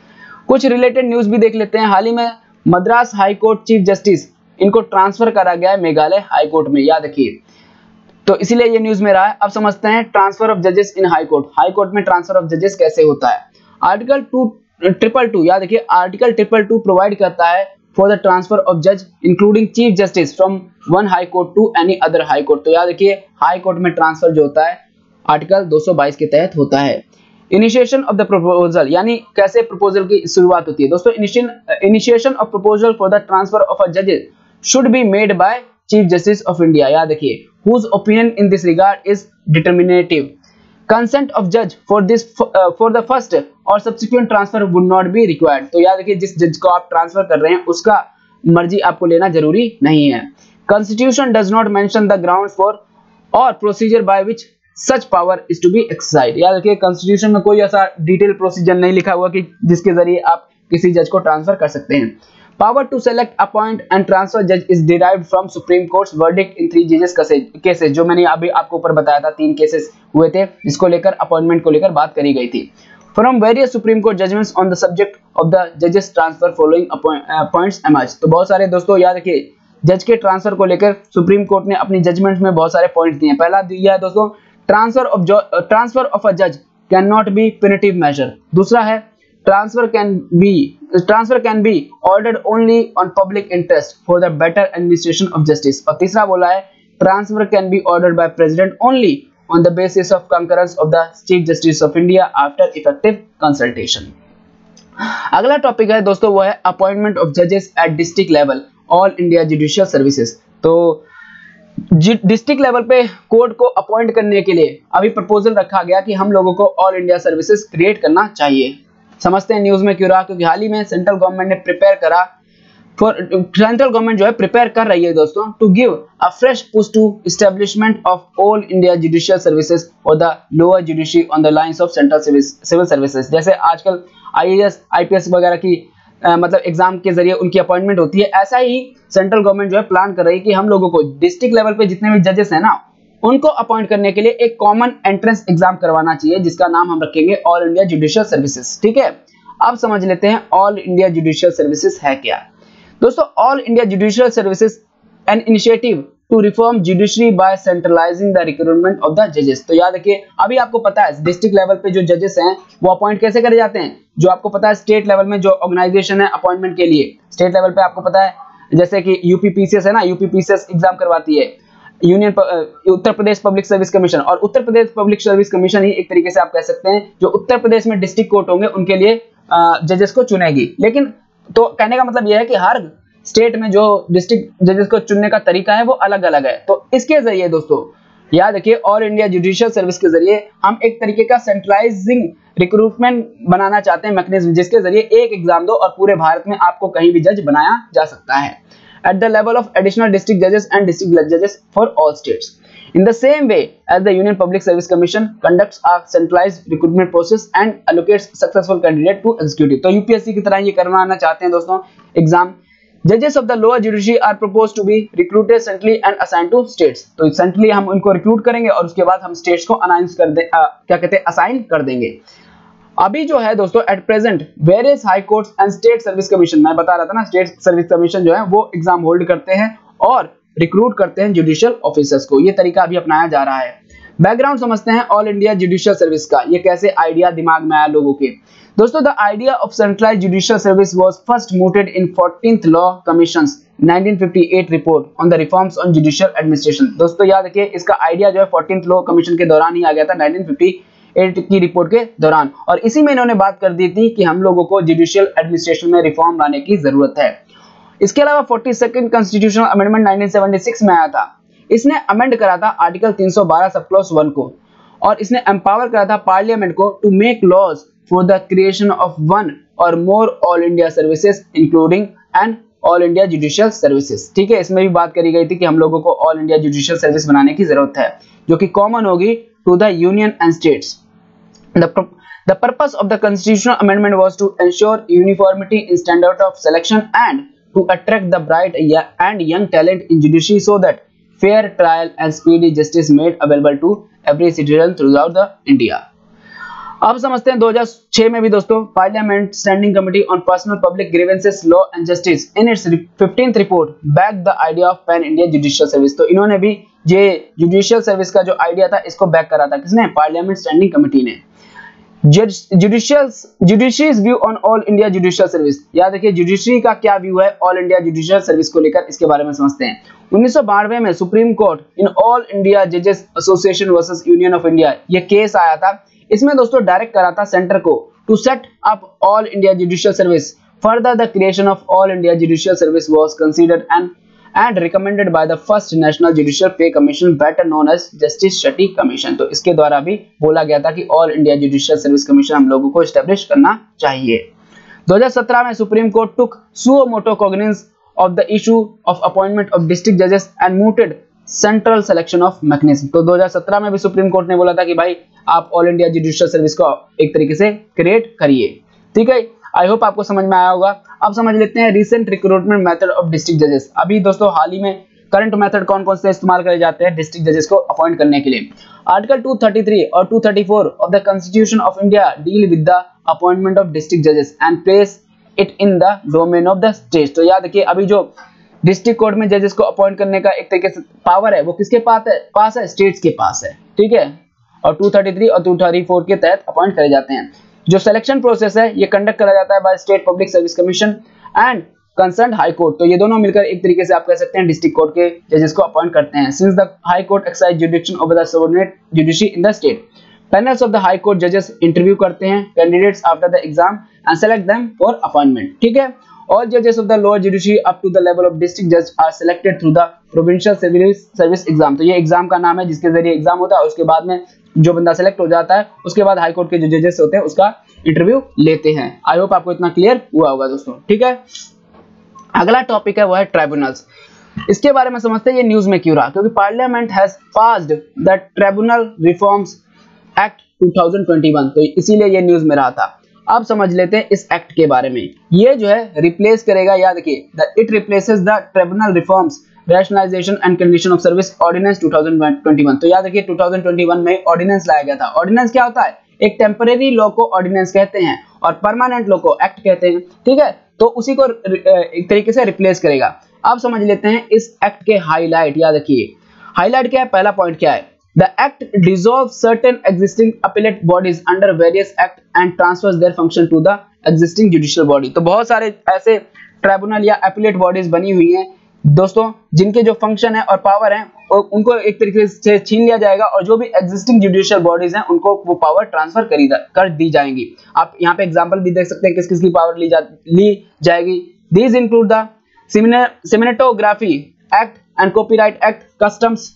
कुछ रिलेटेड न्यूज भी देख लेते हैं। हाल ही में Madras high court chief justice इनको ट्रांसफर करा गया है मेघालय हाई कोर्ट में, याद रखिए, तो इसीलिए ये न्यूज में रहा है। अब समझते हैं ट्रांसफर ऑफ जजेस in high court, high court में ट्रांसफर ऑफ जजेस कैसे होता है। आर्टिकल टू ट्रिपल टू याद रखिए आर्टिकल ट्रिपल टू प्रोवाइड करता है फॉर द ट्रांसफर ऑफ जज including chief justice from one high court to any other high court. तो याद रखिए हाई कोर्ट में ट्रांसफर जो होता है आर्टिकल दो सौ बाईस के तहत होता है। इनिशिएशन ऑफ द प्रपोजल, यानी कैसे प्रपोजल की शुरुआत होती है दोस्तों। Initiation of proposal for the transfer of a जज should be made by chief justice of India, याद रखिए, whose opinion in this regard is determinative. Consent of judge for this uh, for the first or subsequent transfer would not be required। तो याद रखिए जिस जज को आप transfer कर रहे हैं उसका मर्जी आपको लेना जरूरी नहीं है। Constitution does not mention the grounds for or procedure by which such power is to be exercised। याद रखिए कॉन्स्टिट्यूशन में कोई ऐसा डिटेल प्रोसीजर नहीं लिखा हुआ कि जिसके जरिए आप किसी जज को ट्रांसफर कर सकते हैं। Power to select, appoint and transfer judge is derived from Supreme Court's verdict in three judges cases, जो मैंने अभी आपको ऊपर बताया था, तीन केसेस हुए थे जिसको लेकर अपॉइंटमेंट को लेकर बात करी गई थी। From various Supreme Court judgments on the subject of the judges transfer following points emerge। तो बहुत सारे दोस्तों याद रखिए, जज के ट्रांसफर को लेकर सुप्रीम कोर्ट ने अपनी जजमेंट में बहुत सारे पॉइंट्स दिए हैं। पहला दिया है दोस्तों, transfer of transfer of a जज can not be punitive measure. दूसरा है, transfer can be transfer can be ordered only on public interest for the better administration of justice. और तीसरा बोला है, transfer can be ordered by president only on the basis of concurrence of the chief justice of India after effective consultation. अगला topic है दोस्तों, वो है appointment of जजेस at district level all India judicial services. तो district level पे court को appoint करने के लिए अभी प्रपोजल रखा गया कि हम लोगों को ऑल इंडिया सर्विसेज क्रिएट करना चाहिए। समझते हैं न्यूज में क्यों रहा, क्योंकि हाल ही में सेंट्रल गवर्नमेंट ने प्रिपेयर करा फॉर सेंट्रल गवर्नमेंट जो है प्रिपेयर कर रही है दोस्तों to give a fresh push to establishment of all India judicial services और the lower judiciary on the lines of central civil services. जैसे आजकल आईएएस आईपीएस वगैरह की आ, मतलब एग्जाम के जरिए उनकी अपॉइंटमेंट होती है, ऐसा ही सेंट्रल गवर्नमेंट जो है प्लान कर रही है कि हम लोगों को डिस्ट्रिक्ट लेवल पे जितने भी जजेस हैं ना, उनको अपॉइंट करने के लिए एक कॉमन एंट्रेंस एग्जाम करवाना चाहिए जिसका नाम हम रखेंगे ऑल इंडिया जुडिशियल सर्विसेज। ठीक है, अब समझ लेते हैं ऑल इंडिया जुडिशियल सर्विसेज है क्या। दोस्तों, all India judicial services an initiative to reform judiciary by centralising the recruitment of the जजेस। तो याद रखिए, अभी आपको पता है डिस्ट्रिक्ट लेवल पे जो जजेस हैं वो अपॉइंट कैसे करे जाते हैं, जो आपको पता है स्टेट लेवल में जो ऑर्गेनाइजेशन है अपॉइंटमेंट के लिए, स्टेट लेवल पे आपको पता है जैसे कि यूपीपीसीएस है ना, यूपीपीसीएस एग्जाम करवाती है union Uttar Pradesh public service commission, और Uttar Pradesh public service commission ही एक तरीके से आप कह सकते हैं जो उत्तर प्रदेश में डिस्ट्रिक्ट कोर्ट होंगे उनके लिए जजेस को चुनेगी। लेकिन तो कहने का मतलब यह है कि हर स्टेट में जो डिस्ट्रिक्ट जजेस को चुनने का तरीका है वो अलग अलग है। तो इसके जरिए दोस्तों याद रखिए, ऑल इंडिया जुडिशियल सर्विस के जरिए हम एक तरीके का सेंट्रलाइजिंग रिक्रूटमेंट बनाना चाहते हैं मैकेनिज्म, जिसके जरिए एक एग्जाम दो और पूरे भारत में आपको कहीं भी जज बनाया जा सकता है at the level of additional district जजेस एंड डिस्ट्रिक्ट जजेस for all states. In the same way as the Union Public Service Commission conducts a centralized recruitment process and allocates successful candidate to executive। तो UPSC की तरह ये करवाना चाहते हैं दोस्तों exam. Judges of the lower judiciary are proposed to be recruited centrally and assigned to states। तो centrally हम उनको रिक्रूट करेंगे और उसके बाद हम स्टेट्स को अनाउंस कर दे आ, क्या कहते हैं असाइन कर देंगे। अभी जो है दोस्तों at present various high courts and state service commission, मैं बता रहा था ना स्टेट सर्विस कमीशन जो है वो एग्जाम होल्ड करते हैं और रिक्रूट करते हैं जुडिशियल ऑफिसर्स को। ये तरीका अभी अपनाया जा रहा है। बैकग्राउंड समझते हैं ऑल इंडिया जुडिशियल सर्विस का, ये कैसे आइडिया दिमाग में आया लोगों के। दोस्तों, the idea of centralised judicial service was first mooted in fourteenth law commissions nineteen fifty eight report on the reforms on judicial administration. दोस्तों याद रखिए, इसका आइडिया जो है फोर्टीन्थ लॉ कमीशन के दौरान ही आ गया था नाइनटीन फिफ्टी एट की रिपोर्ट के दौरान, और इसी में इन्होंने बात कर दी थी कि हम लोगों को जुडिशियल एडमिनिस्ट्रेशन में रिफॉर्म लाने की जरूरत है। इसके अलावा forty second constitutional amendment nineteen seventy six में आया था। इसने अमेंड करा था आर्टिकल तीन सौ बारह सब क्लॉज वन को, और इसने एम्पावर करा था पार्लियामेंट को to make laws for the creation of one और more all India services including and all India judicial services. ठीक है, इसमें भी बात करी गई थी कि हम लोगों को ऑल इंडिया जुडिशियल सर्विस बनाने की जरूरत है जो कि कॉमन होगी to the union and states. The purpose of the constitutional amendment was to ensure uniformity in standard of selection and to attract the bright and young talent in judiciary so that fair trial and speedy justice made available to every citizen throughout the India। अब समझते हैं दो हज़ार छह में भी दोस्तों parliament standing committee on personnel public grievances law and justice in its fifteenth report back the idea of pan India judicial service. तो इन्होंने भी ये जुडिशियल सर्विस का जो आइडिया था इसको बैक करा था, किसने? पार्लियामेंट स्टैंडिंग कमेटी ने। Judiciary's view on all India judicial service, याद रखिए जुडिशरी का क्या व्यू है ऑल इंडिया जुडिशियल सर्विस को लेकर, इसके बारे में समझते हैं। उन्नीस सौ बानवे में supreme court in all India जजेस association versus union of India ये केस आया था। इसमें दोस्तों डायरेक्ट करा था सेंटर को to set up all India judicial service. Further the creation of all India judicial service was considered and and recommended by the first national judicial pay commission better known as justice Shetty commission। तो इसके द्वारा भी बोला गया था कि all India judicial service commission हम लोगों को एस्टैब्लिश करना चाहिए। दो हज़ार सत्रह में supreme court took suo motu cognizance of the issue of appointment of district judges and mooted central selection of mechanism। तो दो हज़ार सत्रह में भी सुप्रीम कोर्ट ने बोला था कि भाई आप ऑल इंडिया जुडिशियल सर्विस को एक तरीके से क्रिएट करिए। ठीक है, आई होप आपको समझ में आया होगा। अब समझ लेते हैं recent recruitment method of district जजेस। अभी दोस्तों हाल ही में करंट मेथड कौन कौन से इस्तेमाल करे जाते हैं डिस्ट्रिक्ट जजेस को अपॉइंट करने के लिए। आर्टिकल टू थर्टी थ्री और two thirty four of the constitution of India deal with the appointment of district जजेस and place it in the domain of the state. तो याद रखिए अभी जो डिस्ट्रिक्ट कोर्ट में जजेस को अपॉइंट करने का एक तरीके से पावर है वो किसके पास है पास है स्टेट्स के पास है, ठीक है। और टू थर्टी थ्री और टू थर्टी फोर के तहत अपॉइंट करे जाते हैं। जो सिलेक्शन प्रोसेस है ये कंडक्ट करा जाता है by state public service commission and concern high court. तो ये दोनों मिलकर एक तरीके से आप कह सकते हैं डिस्ट्रिक्ट कोर्ट के जजेस को अपॉइंट करते हैं। Since the high court excise jurisdiction over the subordinate judiciary in the state, panels of the high court जजेस इंटरव्यू करते हैं candidates after the exam and select them for appointment, ठीक है। All judges of the lower judiciary up to the level of district judge are selected through the provincial service service exam। तो ये exam का नाम है जिसके जरिए exam होता है। उसके बाद में जो बंदा सेलेक्ट हो जाता है उसके बाद हाई कोर्ट के जो जजेस होते हैं उसका इंटरव्यू लेते हैं। आई होप आपको इतना क्लियर हुआ होगा दोस्तों, ठीक है। अगला टॉपिक है वो है ट्राइब्यूनल्स। इसके बारे में समझते हैं ये न्यूज में क्यों रहा, क्योंकि parliament has passed the tribunal reforms act two thousand twenty one, तो इसीलिए ये न्यूज में रहा था। अब समझ लेते हैं इस एक्ट के बारे में। ये जो है रिप्लेस करेगा, याद रखिए it replaces the tribunal reforms rationalisation and condition of service ordinance two thousand twenty one. तो याद रखिए टू थाउजेंड ट्वेंटी वन में ऑर्डिनेंस लाया गया था। ऑर्डिनेंस क्या होता है, एक टेम्परेरी लॉ को ऑर्डिनेंस कहते हैं और परमानेंट लॉ को एक्ट कहते हैं, ठीक है। तो उसी को एक तरीके से रिप्लेस करेगा। अब समझ लेते हैं इस एक्ट के हाईलाइट। याद रखिए हाईलाइट क्या है, पहला पॉइंट क्या है, The Act dissolves certain existing appellate bodies under various acts and transfers their function to the existing judicial body। तो बहुत सारे ऐसे ट्राइब्यूनल या एपिलेट बॉडीज बनी हुई हैं दोस्तों जिनके जो फंक्शन है और पावर है उनको एक तरीके से छीन लिया जाएगा और जो भी एग्जिस्टिंग जुडिशियल बॉडीज हैं उनको वो पावर ट्रांसफर करी कर दी जाएंगी। आप यहाँ पे एग्जांपल भी देख सकते हैं किस किस की पावर ली जा ली जाएगी। These include the Cinematography Act and Copyright Act, Customs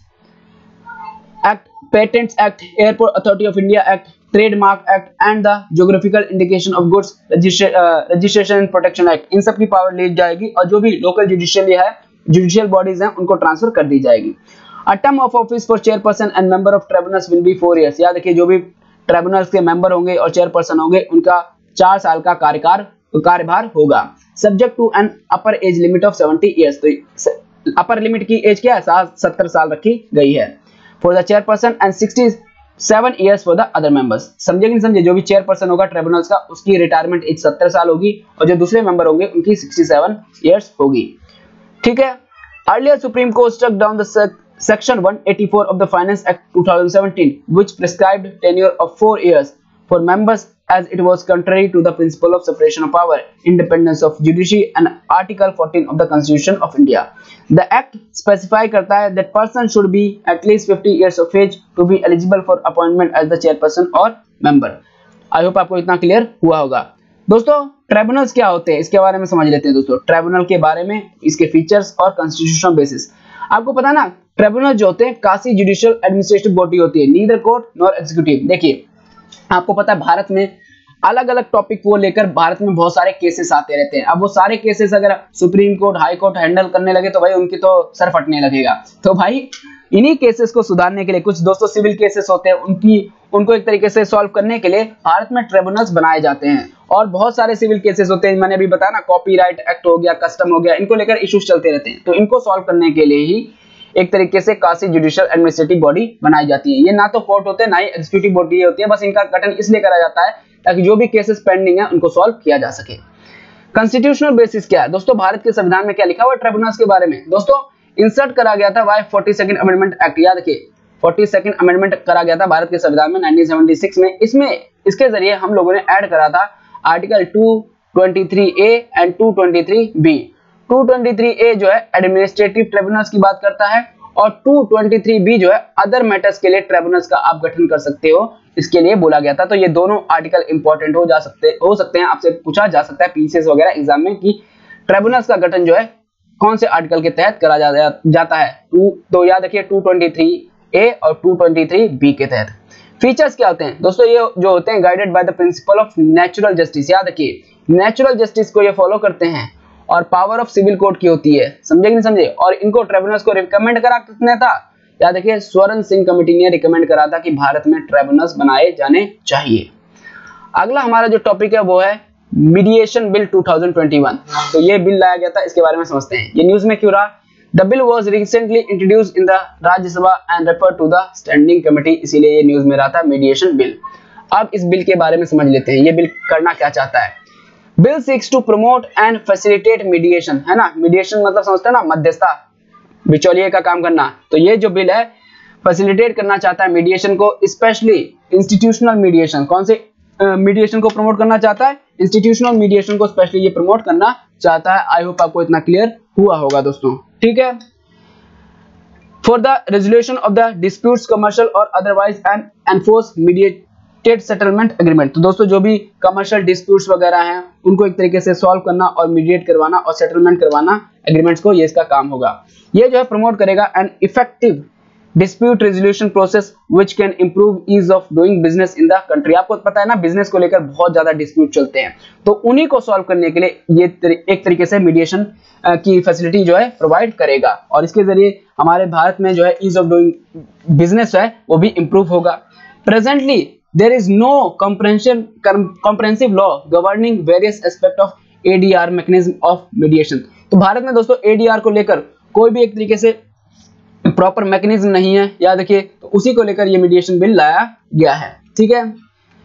Act, Patents Act, Airport Authority of India Act, Trademark Act and the Geographical Indication of Goods Registration and Protection Act। इन सब की पावर ली जाएगी और जो भी local judicial है judicial bodies हैं उनको transfer कर दी जाएगी। A term of office for chairperson and member of tribunals will be four years। याद रखिए जो भी ट्राइब्यूनल्स के मेंबर होंगे और चेयरपर्सन होंगे उनका चार साल का कार्यकाल कार्यभार होगा। Subject to an upper age limit of seventy years। तो अपर लिमिट की एज क्या है, सत्तर साल रखी गई है for the chairperson and sixty-seven years for the other members। समझे कि नहीं समझे, जो भी चेयरपर्सन होगा ट्राइब्यूनल्स का उसकी रिटायरमेंट एज सत्तर साल होगी और जो दूसरे मेंबर होंगे उनकी सड़सठ इयर्स होगी, ठीक है। Earlier Supreme Court struck down the section one eighty-four of the Finance Act two thousand seventeen which prescribed tenure of four years for members as it was contrary to the principle of separation of power, independence of judiciary and Article fourteen of the Constitution of India। The Act specify करता है that person should be at least fifty years of age to be eligible for appointment as the chairperson or member। I hope आपको इतना clear हुआ होगा। दोस्तों tribunals क्या होते हैं इसके बारे में समझ लेते हैं दोस्तों। ट्राइब्यूनल के बारे में, इसके फीचर्स और कॉन्स्टिट्यूशनल बेसिस। आपको पता ना ट्राइब्यूनल जो होते हैं कासी जुडिशियल एडमिनिस्ट्रेटिव बॉडी होती है, नीदर कोर्ट नॉर एग्जीक्यूटिव। देखिए आपको पता है भारत में अलग अलग टॉपिक को लेकर भारत में बहुत सारे केसेस आते रहते हैं। अब वो सारे केसेस अगर supreme court high court handle करने लगे तो भाई उनकी तो सर फटने लगेगा। तो भाई इन्हीं केसेस को सुधारने के लिए कुछ दोस्तों सिविल केसेस होते हैं उनकी उनको एक तरीके से सॉल्व करने के लिए भारत में ट्रिब्यूनल्स बनाए जाते हैं। और बहुत सारे सिविल केसेस होते हैं, मैंने अभी बताया ना कॉपीराइट एक्ट हो गया, कस्टम हो गया, इनको लेकर इश्यूज चलते रहते हैं। तो इनको सॉल्व करने के लिए ही एक तरीके से कासी जुडिशियल एडमिनिस्ट्रेटिव बॉडी बनाई जाती है। ये ना तो कोर्ट होते हैं ना ही एग्जीक्यूटिव बॉडी होती है, बस इनका गठन इसलिए करा जाता है ताकि जो भी केसेस पेंडिंग है उनको सॉल्व किया जा सके। कॉन्स्टिट्यूशनल बेसिस क्या है दोस्तों, भारत के संविधान में क्या लिखा हुआ है ट्रिब्यूनल्स के बारे में दोस्तों, इंसर्ट करा गया था by forty second amendment act. याद रखिए फोर्टी सेकंड अमेंडमेंट करा गया था भारत के संविधान में नाइनटीन सेवेंटी सिक्स में। इसमें इसके जरिए हम लोगों ने ऐड करा था article two twenty three A and two twenty three B. Two twenty three A जो है एडमिनिस्ट्रेटिव ट्रिब्यूनल्स की बात करता है और टू ट्वेंटी थ्री बी जो है अदर मैटर्स के लिए ट्रिब्यूनल्स का आप गठन कर सकते हो, इसके लिए बोला गया था। तो ये दोनों आर्टिकल इंपॉर्टेंट हो जा सकते हो सकते हैं, आपसे पूछा जा सकता है पीसीएस वगैरह एग्जाम में कि ट्रिब्यूनल्स का गठन जो है कौन से आर्टिकल के तहत करा जा, जाता है। टू तो याद रखिए टू ट्वेंटी थ्री ए और टू ट्वेंटी थ्री बी के तहत। फीचर्स क्या होते हैं दोस्तों, ये जो होते हैं guided by the principle of natural justice. याद रखिए नेचुरल जस्टिस को ये फॉलो करते हैं और पावर ऑफ सिविल कोर्ट की होती है, समझे कि नहीं समझे। और इनको ट्रिब्यूनल्स को रिकमेंड करा किसने था, याद रखिए स्वर्ण सिंह कमेटी ने रिकमेंड करा था कि भारत में ट्रिब्यूनल्स बनाए जाने चाहिए। अगला हमारा जो टॉपिक है वो है mediation bill two thousand twenty one. तो ये बिल लाया गया था, इसके बारे में समझते हैं। ये न्यूज में क्यों रहा? The bill was recently introduced in the Rajya Sabha and referred to the standing committee, इसीलिए ये न्यूज में रहा था मीडिएशन बिल। अब इस बिल के बारे में समझ लेते हैं, ये बिल करना क्या चाहता है। Bill seeks to promote and facilitate mediation, है ना, मीडिएशन मतलब समझते हैं ना, मध्यस्थता, बिचौलिए का काम करना। तो ये जो बिल है फैसिलिटेट करना चाहता है मीडिएशन को, स्पेशली इंस्टीट्यूशनल मीडिएशन। कौन से मीडिएशन uh, को प्रमोट करना चाहता है? इंस्टीट्यूशनल मीडिएशन को स्पेशली ये प्रमोट करना चाहता है। आई होप आपको इतना क्लियर हुआ होगा दोस्तों, ठीक है। For the resolution of the disputes commercial और otherwise and enforce mediated settlement agreement. तो दोस्तों जो भी कमर्शियल डिस्प्यूट्स वगैरह हैं उनको एक तरीके से सॉल्व करना और मीडिएट करवाना और सेटलमेंट करवाना एग्रीमेंट्स को, ये इसका काम होगा। ये जो है प्रमोट करेगा an effective dispute resolution process which can improve ease of doing business in the country. आपको पता है ना, बिजनेस को लेकर बहुत ज्यादा डिस्प्यूट चलते हैं, तो उन्हीं को सॉल्व करने के लिए ये एक तरीके से मीडिएशन की फैसिलिटी जो है प्रोवाइड करेगा, और इसके जरिए हमारे भारत में जो है ईज ऑफ डूइंग बिजनेस है वो भी इंप्रूव होगा। Presently there is no comprehension comprehensive law governing various aspect of ADR mechanism of mediation. तो भारत में दोस्तों एडीआर को लेकर कोई भी एक तरीके से प्रॉपर मैकेनिज्म नहीं है, याद रखिए। तो उसी को लेकर ये मीडिएशन बिल लाया गया है, ठीक है।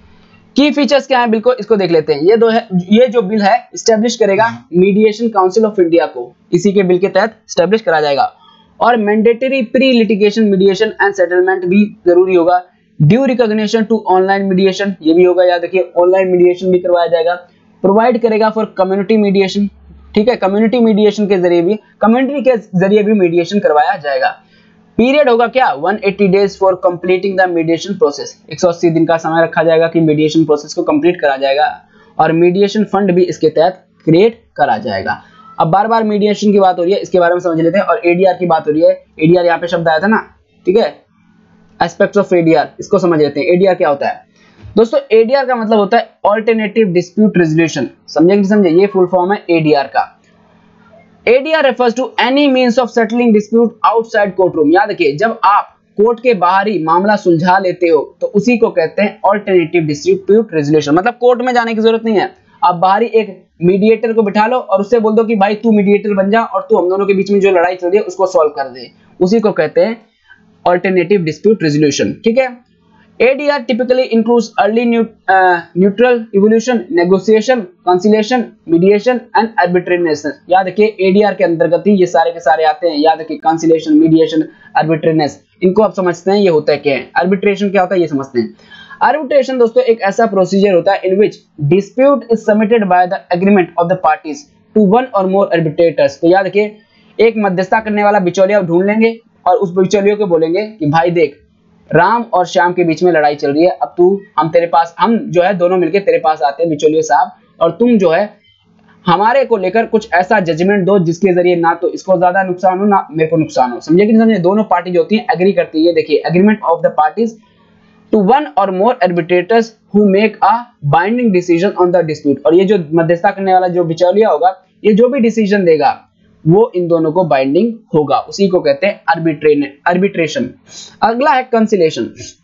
की फीचर्स क्या है बिल को, इसको देख लेते हैं। ये दो है, ये जो बिल है एस्टेब्लिश करेगा मीडिएशन काउंसिल ऑफ इंडिया को, इसी के बिल के तहत एस्टेब्लिश करा जाएगा। और mandatory pre litigation mediation and settlement भी जरूरी होगा। Due recognition to online mediation, ये भी होगा, याद रखिए ऑनलाइन मीडिएशन भी करवाया जाएगा। प्रोवाइड करेगा फॉर कम्युनिटी मीडिएशन, ठीक है, कम्युनिटी मीडिएशन के जरिए भी कम्युनिटी के जरिए भी मीडिएशन करवाया जाएगा। पीरियड होगा क्या, one eighty days for completing the mediation process, एक सौ अस्सी दिन का समय रखा जाएगा कि मीडिएशन प्रोसेस को कंप्लीट करा जाएगा। और मीडिएशन फंड भी इसके तहत क्रिएट करा जाएगा। अब बार बार मीडिएशन की बात हो रही है, इसके बारे में समझ लेते हैं। और एडीआर की बात हो रही है, एडीआर यहाँ पे शब्द आया था ना, ठीक है, एस्पेक्ट्स ऑफ एडीआर, इसको समझ लेते हैं। एडीआर क्या होता है दोस्तों? एडीआर का मतलब होता है ऑल्टरनेटिव डिस्प्यूट रेजोल्यूशन, समझे कि समझे, ये फुल फॉर्म है एडीआर का। A D R refers to any means of settling dispute outside courtroom। याद रखिए, जब आप कोर्ट के बाहर ही मामला सुलझा लेते हो तो उसी को कहते हैं ऑल्टरनेटिव डिस्प्यूट रेजोल्यूशन। मतलब कोर्ट में जाने की जरूरत नहीं है, आप बाहर ही एक मीडिएटर को बिठा लो और उससे बोल दो कि भाई तू मीडिएटर बन जा और तू हम दोनों के बीच में जो लड़ाई चल रही है उसको सॉल्व कर दे, उसी को कहते हैं ऑल्टरनेटिव डिस्प्यूट रेजोल्यूशन, ठीक है। A D R typically includes early uh, neutral evolution, negotiation, conciliation, mediation and arbitration। याद रखिए A D R के अंतर्गत ही ये सारे के सारे आते हैं। याद रखिए conciliation, mediation, arbitrariness, इनको आप समझते हैं ये होता है क्या है। arbitration क्या होता है ये समझते हैं। arbitration दोस्तों एक ऐसा प्रोसीजर होता है in which dispute is submitted by the agreement of the parties to one or more arbitrators। तो याद रखिए, एक मध्यस्थता करने वाला बिचौलिया ढूंढ लेंगे और उस बिचौलियों को बोलेंगे कि भाई देख, राम और श्याम के बीच में लड़ाई चल रही है, अब तू हम तेरे पास हम जो है दोनों मिलके तेरे पास आते हैं बिचौलिए साहब, और तुम जो है हमारे को लेकर कुछ ऐसा जजमेंट दो जिसके जरिए ना तो इसको ज्यादा नुकसान हो ना मेरे को नुकसान हो। समझे कि नहीं समझे? दोनों पार्टी जो होती है एग्री करती है। देखिए, agreement of the parties to one और more arbitrators who make a binding decision on the dispute. और ये जो मध्यस्थता करने वाला जो बिचौलिया होगा, ये जो भी डिसीजन देगा वो इन दोनों को बाइंडिंग होगा, उसी को कहते हैं आर्बिट्रेशन। अगला है कंसिलेशन।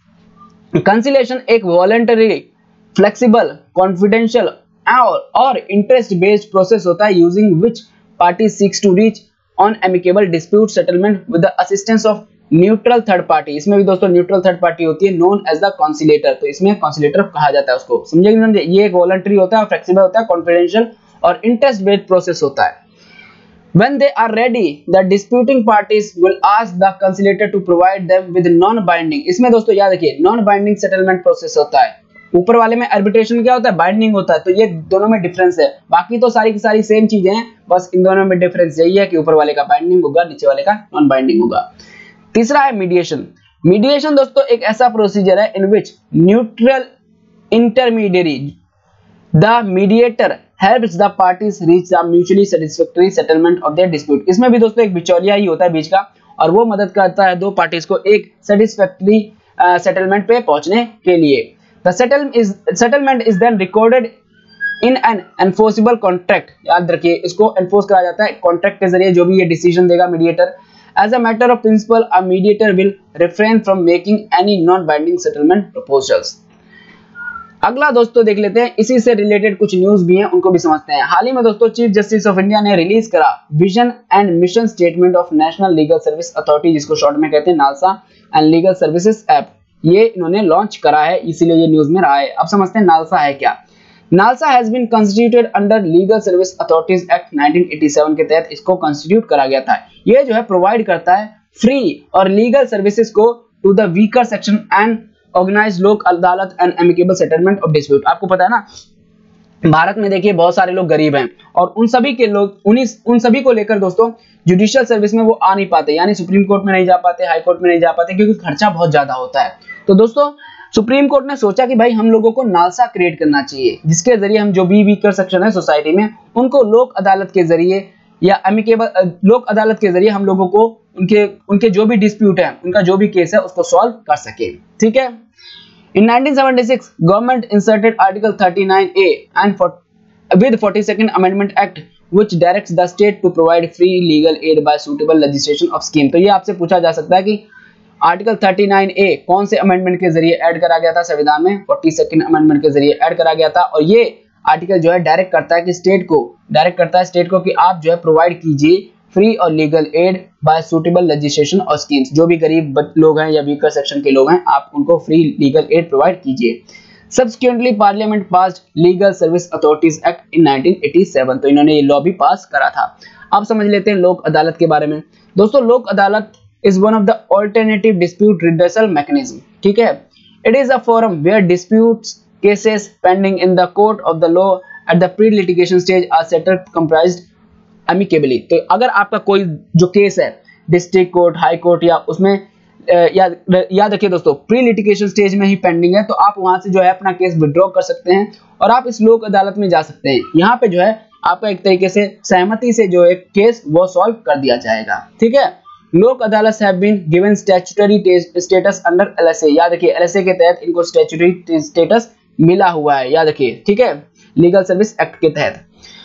कंसिलेशन एक वॉलंटरी, फ्लेक्सिबल, कॉन्फिडेंशियल और इंटरेस्ट बेस्ड प्रोसेस होता है using which party seeks to reach on amicable dispute settlement with the assistance of neutral third party. इसमें भी दोस्तों न्यूट्रल थर्ड पार्टी होती है, नोन एज द कॉन्सिलेटर। तो इसमें कॉन्सिलेटर कहा जाता है उसको, समझे कि नहीं समझे? ये एक वॉलंटरी होता है, फ्लेक्सिबल होता है, कॉन्फिडेंशियल और इंटरेस्ट बेस्ड प्रोसेस होता है। When they are ready, the disputing parties will ask the conciliator to provide them with non-binding। इसमें दोस्तों याद रखिए, non-binding settlement process होता है। ऊपर वाले में arbitration क्या होता है, बाइंडिंग होता है। तो ये दोनों में डिफरेंस है, बाकी तो सारी की सारी सेम चीजें हैं, बस इन दोनों में डिफरेंस यही है कि ऊपर वाले का बाइंडिंग होगा, नीचे वाले का नॉन बाइंडिंग होगा। तीसरा है मीडिएशन। मीडिएशन दोस्तों एक ऐसा प्रोसीजर है in which neutral intermediary the mediator helps the parties reach a mutually satisfactory settlement of their dispute। इसमें भी दोस्तों एक बिचौलिया ही होता है बीच का, और वो मदद करता है दो पार्टीज को एक सेटिस्फैक्टरी सेटलमेंट पे पहुंचने के लिए। The settlement is settlement is then recorded in an enforceable contract। याद रखिए, इसको एनफोर्स करा जाता है कॉन्ट्रैक्ट के जरिए, जो भी ये डिसीजन देगा mediator. As a matter of principle, a mediator will refrain from making any non-binding settlement proposals। अगला दोस्तों देख लेते हैं, इसी से रिलेटेड कुछ न्यूज भी हैं, उनको भी समझते हैं। हाल ही में दोस्तों चीफ जस्टिस ऑफ इंडिया ने रिलीज करा vision and mission statement of national legal service authority, जिसको शॉर्ट में कहते हैं NALSA and legal services app. ये इन्होंने लॉन्च करा है, इसीलिए ये न्यूज में रहा है। अब समझते हैं नालसा है क्या। NALSA has been constituted under legal service authorities act nineteen eighty seven के तहत इसको कंस्टिट्यूट करा गया था। ये जो है प्रोवाइड करता है फ्री और लीगल सर्विसेज को to the weaker section and organise Lok Adalat and amicable settlement of dispute. आपको पता है ना, भारत में देखिए बहुत सारे लोग गरीब हैं और उन सभी के लोग उन्हीं उन सभी को लेकर दोस्तों जुडिशियल सर्विस में वो आ नहीं पाते, यानी सुप्रीम कोर्ट में नहीं जा पाते, हाई कोर्ट में नहीं जा पाते, क्योंकि खर्चा बहुत ज्यादा होता है। तो दोस्तों सुप्रीम कोर्ट ने सोचा कि भाई हम लोगों को नालसा क्रिएट करना चाहिए, जिसके जरिए हम जो भी वीकर सेक्शन है सोसाइटी में उनको लोक अदालत के जरिए या एमिकेबल लोक अदालत के जरिए हम लोगों को उनके उनके जो भी डिस्प्यूट है, उनका जो भी केस है उसको सॉल्व कर सके। ठीक है। In nineteen seventy-six, government inserted Article thirty-nine A and for, with forty-second Amendment Act, which directs the state to provide free legal aid by suitable legislation of scheme। तो ये आपसे पूछा जा सकता है कि आर्टिकल thirty-nine A कौन से अमेंडमेंट के जरिए ऐड करा गया था संविधान में? forty-second अमेंडमेंट के जरिए ऐड करा गया था। और ये आर्टिकल जो है डायरेक्ट करता है कि स्टेट को डायरेक्ट करता है स्टेट को कि आप जो है प्रोवाइड कीजिए फ्री और legal aid by suitable legislation और स्कीम्स। जो भी गरीब लोग हैं या वीकर सेक्शन के लोग हैं, आप उनको फ्री लीगल एड प्रोवाइड कीजिए। Subsequently parliament passed legal service authorities act in nineteen eighty seven. तो इन्होंने ये लॉ भी पास करा था। अब समझ लेते हैं लोक अदालत के बारे में। दोस्तों Lok Adalat is one of the alternative dispute redressal mechanism. ठीक है। It is a forum where disputes cases pending in the court of the law at the pre litigation stage are settled compromised amicably. तो अगर आपका कोई जो case है district court, high court या उसमें याद याद रखिए दोस्तों प्री लिटिगेशन स्टेज में ही पेंडिंग है, तो आप वहां से जो है अपना केस विड्रॉ कर सकते हैं और आप इस लोक अदालत में जा सकते हैं। यहाँ पे जो है आपका एक तरीके से सहमति से जो एक केस वो सॉल्व कर दिया जाएगा। ठीक है। Lok Adalat have been given statutory status under LSA. याद रखिए एलएसए के तहत इनको स्टैट्यूटरी स्टेटस मिला हुआ है, याद रखिए। ठीक है। लीगल सर्विस एक्ट के तहत।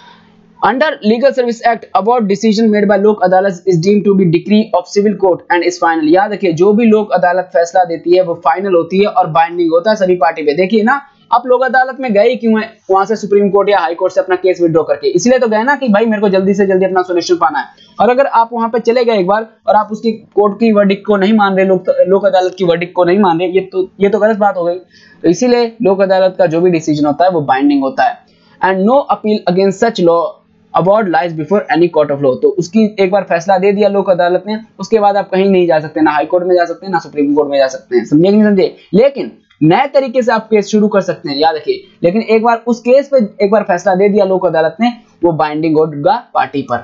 Under Legal Service Act, award decision made by लोक अदालत is deemed to be decree of civil court and is final। याद रखिए जो भी लोक अदालत फैसला देती है वो फाइनल होती है और बाइंडिंग होता है सभी पार्टी पे। देखिए ना, आप लोक अदालत में गए क्यों है? वहां से सुप्रीम कोर्ट या हाई कोर्ट से अपना केस विड्रॉ करके, इसलिए तो गए ना कि भाई मेरे को जल्दी से जल्दी अपना सोल्यूशन पाना है। और अगर आप वहां पे चले गए एक बार और आप उसकी कोर्ट की वर्डिक्ट को नहीं मान रहे, लोक लोक अदालत की वर्डिक्ट को नहीं मान रहे, ये तो ये तो गलत बात हो गई। तो इसीलिए लोक अदालत का जो भी डिसीजन होता है वो बाइंडिंग होता है। And no appeal against such law award lies before any court of law. तो उसकी एक बार फैसला दे दिया लोक अदालत ने, उसके बाद आप कहीं नहीं जा सकते, ना हाई कोर्ट में जा सकते हैं ना सुप्रीम कोर्ट में जा सकते हैं। समझे कि नहीं समझे? लेकिन नए तरीके से आप केस शुरू कर सकते हैं, याद रखिए। लेकिन एक बार उस केस पे एक बार फैसला दे दिया लोक अदालत ने, वो बाइंडिंग होगा पार्टी पर।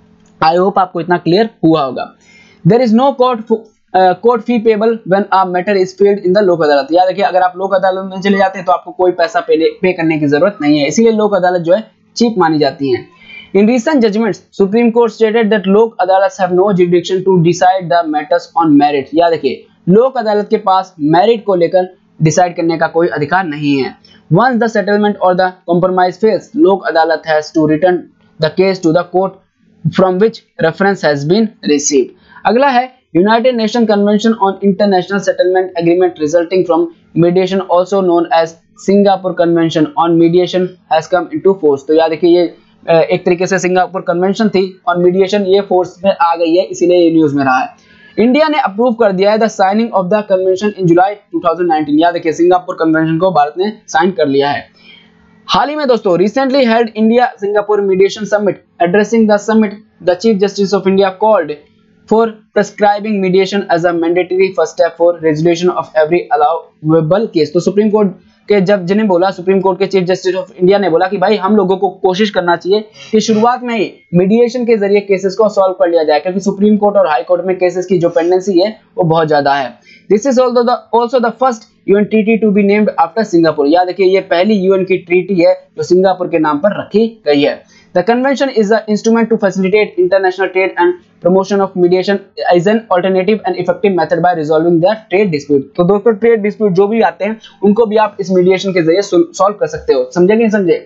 आई होप आपको इतना क्लियर हुआ होगा। There is no court court fee payable when a matter is paid in the Lok Adalat. याद रखिए अगर आप लोक अदालत में चले जाते हैं तो आपको कोई पैसा पे, पे करने की जरूरत नहीं है, इसीलिए लोक अदालत जो है चीप मानी जाती है। In recent judgments, Supreme Court stated that लोक अदालत have no jurisdiction to decide the matters on merit। याद रखिए लोक अदालत के पास मेरिट को लेकर डिसाइड करने का कोई अधिकार नहीं है। Once the settlement or the compromise fails, लोक अदालत has to return the case to the court from which reference has been received। अगला है United Nations Convention on International Settlement Agreement resulting from mediation, also known as Singapore Convention on Mediation, has come into force। तो याद रखिए ये एक तरीके से Singapore convention थी और मीडिएशन ये फोर्स में आ गई है, इसीलिए ये न्यूज में रहा है। इंडिया ने अप्रूव कर दिया है the signing of the convention in July two thousand nineteen. याद रखिए सिंगापुर कन्वेंशन को भारत ने साइन कर लिया है। हाल ही में दोस्तों recently held India Singapore mediation summit. Addressing the summit the chief justice of India called for prescribing mediation as a mandatory first step for resolution of every allowable case. तो supreme court के जब जिन्हें बोला, supreme court के chief justice of India ने बोला कि भाई हम लोगों को कोशिश करना चाहिए कि शुरुआत में ही मीडिएशन के जरिए केसेस को सॉल्व कर लिया जाए, क्योंकि सुप्रीम कोर्ट और हाई कोर्ट में केसेस की जो पेंडेंसी है वो बहुत ज्यादा है। This is also the also the first UN treaty to be named after Singapore. याद रखिए ये पहली यूएन की ट्रीटी है जो सिंगापुर के नाम पर रखी गई है। The convention is an instrument to facilitate international trade and promotion of mediation as an alternative and effective method by resolving the trade dispute। तो दोस्तों ट्रेड डिस्प्यूट जो भी आते हैं उनको भी आप इस मीडिएशन के जरिए सॉल्व कर सकते हो। समझे कि नहीं समझे?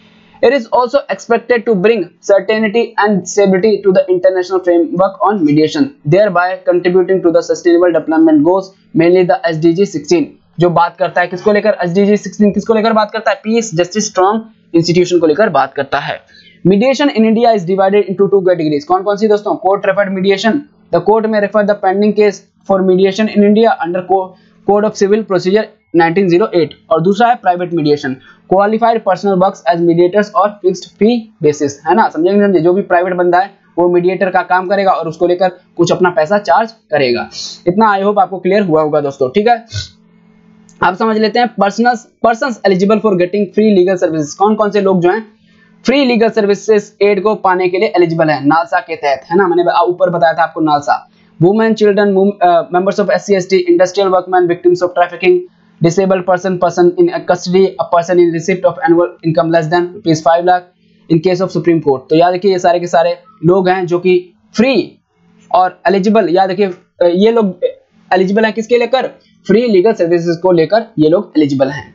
It is also expected to bring certainty and stability to the international framework on mediation, thereby contributing to the sustainable development goals, mainly the S D G sixteen, जो बात करता है किसको लेकर, एस डी जी सिक्सटीन किसको लेकर बात करता है, पीस, जस्टिस, स्ट्रॉन्ग इंस्टीट्यूशन को लेकर बात करता है। Mediation in India is divided into two categories, कौन कौन सी दोस्तों, court referred mediation, the court में refer the pending case for mediation in India under code of civil procedure nineteen O eight, और दूसरा है private mediation, qualified personal works as mediators और fixed fee basis, है ना, समझेंगे समझे, जो भी प्राइवेट बंदा है वो मीडिएटर का काम करेगा और उसको लेकर कुछ अपना पैसा चार्ज करेगा। इतना आई होप आपको क्लियर हुआ होगा दोस्तों, ठीक है। आप समझ लेते हैं personal persons eligible for getting free legal services, कौन कौन से लोग जो हैं फ्री लीगल सर्विसेज एड को पाने के लिए एलिजिबल है नालसा के तहत, है ना, मैंने ऊपर बताया था आपको NALSA. Women, children, members of SC ST, industrial workman, victims of trafficking, disabled person, person in custody, a person in receipt of annual income less than rupees five lakh in case of Supreme Court। तो याद रखिए ये सारे के सारे लोग हैं जो कि फ्री और एलिजिबल, याद रखिए ये लोग एलिजिबल हैं किसके लेकर, फ्री लीगल सर्विसेज को लेकर ये लोग एलिजिबल हैं।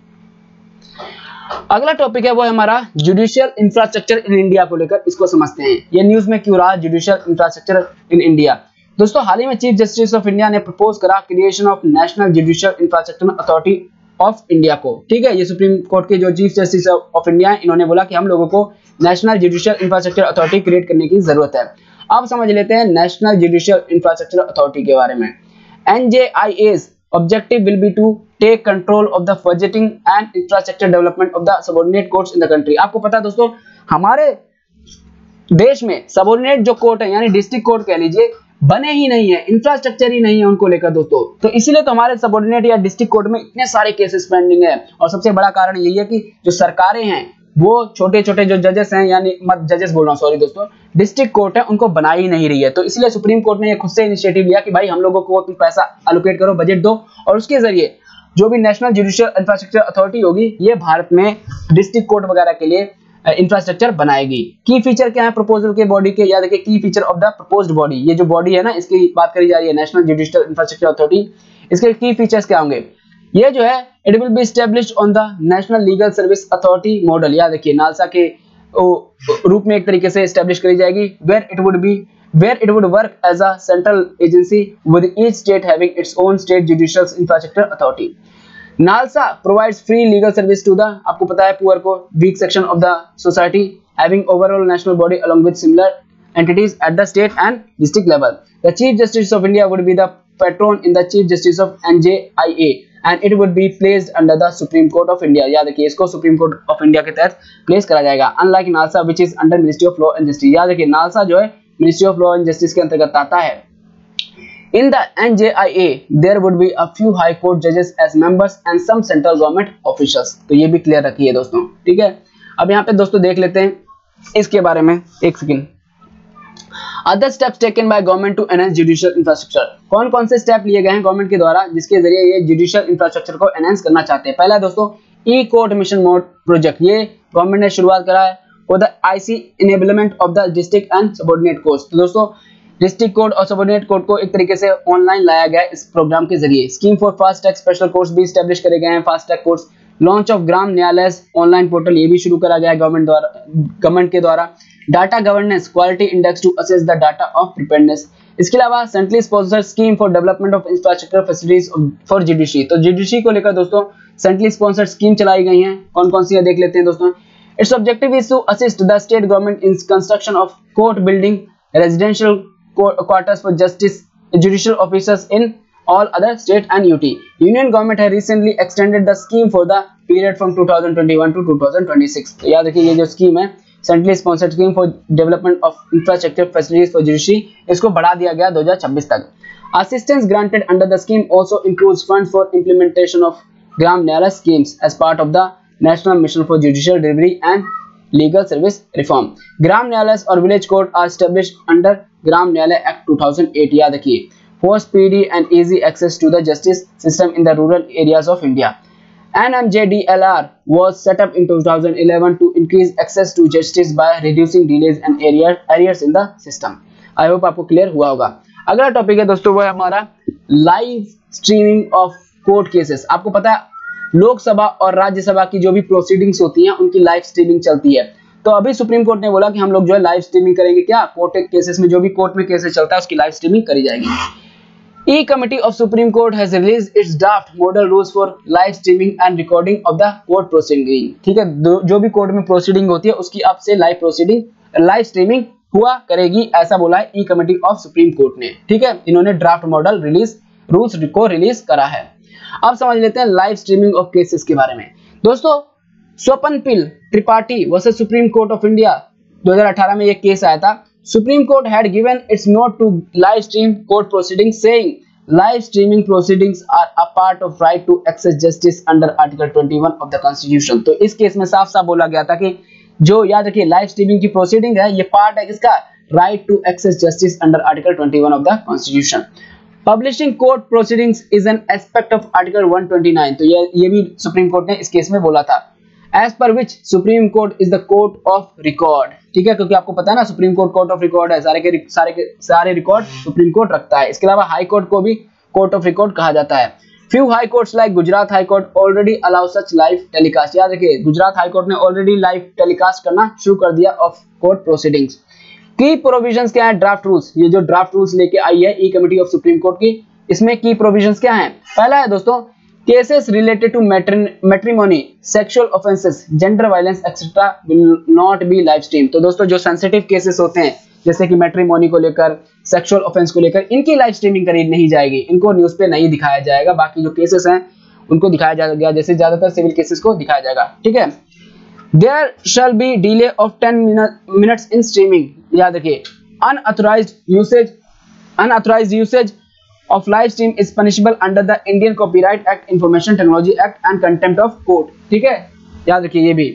अगला टॉपिक है वो है हमारा जुडिशियल इंफ्रास्ट्रक्चर इन इंडिया को लेकर, इसको समझते हैं। ये न्यूज में क्यों रहा जुडिशियल इंफ्रास्ट्रक्चर इन इंडिया। दोस्तों हाल ही में चीफ जस्टिस ऑफ इंडिया ने प्रपोज करा creation of national judicial infrastructure authority of India को, ठीक है। ये सुप्रीम कोर्ट के जो चीफ जस्टिस ऑफ इंडिया है इन्होंने बोला कि हम लोगों को national judicial infrastructure authority create करने की जरूरत है। अब समझ लेते हैं नेशनल जुडिशियल इंफ्रास्ट्रक्चर अथॉरिटी के बारे में। N J I A's objective will be to take control of the budgeting and infrastructure development of the subordinate courts in the country। आपको पता है दोस्तों हमारे देश में सबऑर्डिनेट जो कोर्ट है यानी डिस्ट्रिक्ट कोर्ट कह लीजिए बने ही नहीं है, इंफ्रास्ट्रक्चर ही नहीं है उनको लेकर दोस्तों, तो इसीलिए तो हमारे सबऑर्डिनेट या डिस्ट्रिक्ट कोर्ट में इतने सारे केसेस पेंडिंग है। और सबसे बड़ा कारण यही है कि जो सरकारें हैं वो छोटे छोटे जो जजेस हैं, यानी मत जजेस बोल रहा हूँ सॉरी दोस्तों, डिस्ट्रिक्ट कोर्ट है उनको बना ही नहीं रही है। तो इसलिए सुप्रीम कोर्ट ने ये खुद से इनिशिएटिव लिया कि भाई हम लोगों को तुम पैसा एलोकेट करो, बजट दो, और उसके जरिए जो भी नेशनल जुडिशियल इंफ्रास्ट्रक्चर अथॉरिटी होगी ये भारत में डिस्ट्रिक्ट कोर्ट वगैरह के लिए इंफ्रास्ट्रक्चर बनाएगी। की फीचर क्या है प्रपोजल के बॉडी के, याद रखिए key feature of the proposed body, ये जो बॉडी है ना इसकी बात करी जा रही है नेशनल जुडिशियल इंफ्रास्ट्रक्चर अथॉरिटी, इसके की फीचर्स क्या होंगे। ये जो है it will be established on the national legal service authority model, याद रखिए नालसा के रूप में एक तरीके से एस्टैब्लिश करी जाएगी, where it would be where it would work as a central agency with each state having its own state judicial infrastructure authority। NALSA provides free legal service to the, आपको पता है पुअर को, weak section of the society having overall national body along with similar entities at the state and district level। The Chief Justice of India would be the patron in the Chief Justice of N J I A and it would be placed under the Supreme Court of India। याद रखिए इसको Supreme Court of India के तहत place करा जाएगा, unlike NALSA which is under Ministry of Law and Justice। याद रखिए नालसा जो है ministry of law and justice के अंतर्गत आता है। In the N J I A there would be a few high court जजेस as members and some central government officials. तो ये भी क्लियर रखिए दोस्तों, ठीक है। अब यहाँ पे दोस्तों देख लेते हैं इसके बारे में एक second. Other steps taken by government to enhance judicial infrastructure, कौन कौन से स्टेप लिए गए हैं गवर्नमेंट के द्वारा जिसके जरिए ये जुडिशियल इंफ्रास्ट्रक्चर को एनहांस करना चाहते हैं। पहला दोस्तों E court mission mode project, ये गवर्नमेंट ने शुरुआत करा है for the I C enablement of the district and subordinate courts। तो दोस्तों डिस्ट्रिक्ट कोर्ट और सबऑर्डिनेट कोर्ट को एक तरीके से ऑनलाइन लाया गया इस प्रोग्राम के जरिए। Scheme for fast track special courts भी एस्टैब्लिश करे गए हैं, fast track courts. Launch of Gram Nyayalaya online portal, ये भी शुरू करा गया है गवर्नमेंट द्वारा गवर्नमेंट के द्वारा। Data governance quality index to assess the data of preparedness. इसके अलावा centrally sponsored scheme for development of infrastructure facilities for judiciary. तो जुडिशरी को लेकर दोस्तों सेंट्रली स्पॉन्सर्ड स्कीम चलाई गई हैं, कौन कौन सी है देख लेते हैं दोस्तों। Its objective is to assist the state government in construction of court building, residential quarters for justice, judicial officers in all other state and U T। Union government has recently extended the scheme for the period from two thousand twenty-one to two thousand twenty-six। तो याद रखिए ये जो scheme है centrally sponsored scheme for development of infrastructure facilities for judiciary, इसको बढ़ा दिया गया दो हज़ार छब्बीस तक। Assistance granted under the scheme also includes funds for implementation of Gram Nyaya schemes as part of the National Mission for Judicial Delivery and Legal Service Reform। Gram Nyayalaya और village court are established under Gram Nyayalaya act two thousand eight. याद रखिए for speedy and easy access to the justice system in the rural areas of India. N M J D L R was set up in two thousand eleven to increase access to justice by reducing delays and arrears in the system। I hope आपको clear हुआ होगा। अगला topic है दोस्तों वो है हमारा live streaming of court cases. आपको पता है लोकसभा और राज्यसभा की जो भी प्रोसीडिंग्स होती हैं उनकी लाइव स्ट्रीमिंग चलती है। तो अभी सुप्रीम कोर्ट ने बोला कि हम लोग जो है लाइव स्ट्रीमिंग करेंगे, क्या कोर्ट केसेस में जो भी कोर्ट में केसेस चलता है उसकी लाइव स्ट्रीमिंग करी जाएगी। E committee of Supreme Court has released its draft model rules for live streaming and recording of the court proceeding। ठीक है, जो भी कोर्ट में प्रोसीडिंग होती है उसकी अब से लाइव प्रोसीडिंग लाइव स्ट्रीमिंग हुआ करेगी, ऐसा बोला है e committee of supreme court ने। ठीक है, इन्होंने ड्राफ्ट मॉडल रिलीज रूल्स को रिलीज करा है। अब समझ लेते हैं लाइव स्ट्रीमिंग ऑफ केसेस के बारे में। दोस्तों, Swapnil Tripathi versus supreme court of India दो हज़ार अठारह में ये केस आया था। Supreme Court had given its note to live stream court proceedings, saying live streaming proceedings are a part of right to access justice under Article इक्कीस of the Constitution। तो इस केस में साफ साफ बोला गया था कि जो, याद रखिए, लाइव स्ट्रीमिंग की प्रोसीडिंग है, ये पार्ट है किसका? Right to access justice under article इक्कीस of the constitution. Publishing court proceedings is an aspect of article एक सौ उनतीस। तो ये ये भी सुप्रीम कोर्ट ने इस केस में बोला था। As per which Supreme Court is the court of record। ठीक है, क्योंकि आपको पता है ना supreme court court of record है, सारे के सारे के सारे रिकॉर्ड सुप्रीम कोर्ट रखता है। इसके अलावा हाई कोर्ट को भी कोर्ट ऑफ रिकॉर्ड कहा जाता है। Few high courts like Gujarat high court already allow such live telecast। याद रखिए, गुजरात हाई कोर्ट ने ऑलरेडी लाइव टेलीकास्ट करना शुरू कर दिया ऑफ कोर्ट प्रोसीडिंग्स। की प्रोविजंस क्या है? Draft rules. ये जो ड्राफ्ट रूल्स लेके आई है e committee of supreme court की, इसमें की प्रोविजंस क्या है? पहला है दोस्तों, cases related to matrimony, sexual offences, gender violence etcetera will not be live stream. तो दोस्तों, जो सेंसिटिव केसेस होते हैं जैसे कि मैट्रिमोनी को लेकर, सेक्सुअल ऑफेंस को लेकर, इनकी लाइव स्ट्रीमिंग करी नहीं जाएगी, इनको न्यूज पे नहीं दिखाया जाएगा। बाकी जो केसेस हैं उनको दिखाया जाएगा, जैसे ज्यादातर सिविल केसेस को दिखाया जाएगा। ठीक है, there shall be delay of ten minutes in streaming. याद रखिए, unauthorised usage unauthorised usage of live stream is punishable under the Indian Copyright Act, Information Technology Act and Contempt of Court। ठीक है, याद रखिए ये भी।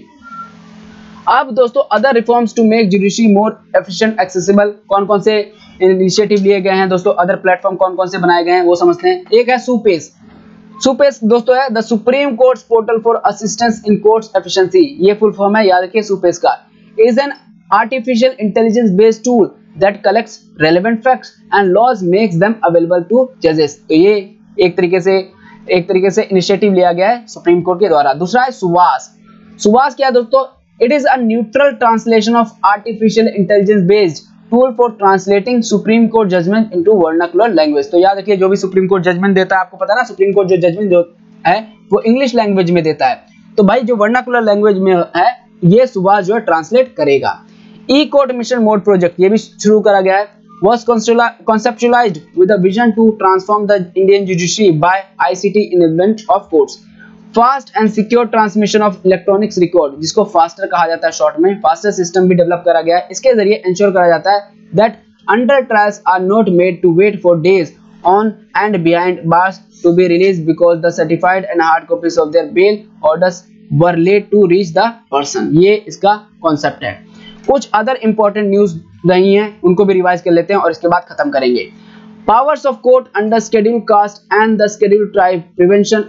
अब दोस्तों, other reforms to make judiciary more efficient accessible. कौन कौन से इनिशिएटिव लिए गए हैं दोस्तों, अदर प्लेटफॉर्म कौन कौन से बनाए गए हैं वो समझते हैं। एक है सुपेस। सुपेस दोस्तों है the supreme court's portal for assistance in courts efficiency. ये फुल फॉर्म है, याद रखिए सुपेस का। Is an artificial intelligence based tool that collects relevant facts and laws makes them available to judges। तो ये एक तरीके से एक तरीके से इनिशिएटिव लिया गया है सुप्रीम कोर्ट के द्वारा। दूसरा है सुवास। सुवास क्या है दोस्तों? It is a neutral translation of artificial intelligence based tool for translating supreme court judgment into vernacular language. तो याद रखिए, जो भी सुप्रीम कोर्ट जजमेंट देता है, आपको पता है ना सुप्रीम कोर्ट जो जजमेंट जो है वो इंग्लिश लैंग्वेज में देता है। तो भाई जो वर्नाकुलर लैंग्वेज में है, ये सुवास जो है ट्रांसलेट करेगा। E court mission mode project, ये भी शुरू करा गया है। was conceptualized with a vision to transform the Indian judiciary by I C T enablement of courts, fast and secure transmission of electronics record, जिसको फास्टर कहा जाता है शॉर्ट में। फास्टर सिस्टम भी डेवलप करा गया है। इसके जरिए इंश्योर करा जाता है that under trials are not made to wait for days on and behind bars to be released because the certified and hard copies of their bail orders were late to reach the person। ये इसका concept है। कुछ other important news नहीं है, उनको भी revise कर लेते हैं और इसके बाद खत्म करेंगे। Powers of court under schedule caste and the schedule tribe, prevention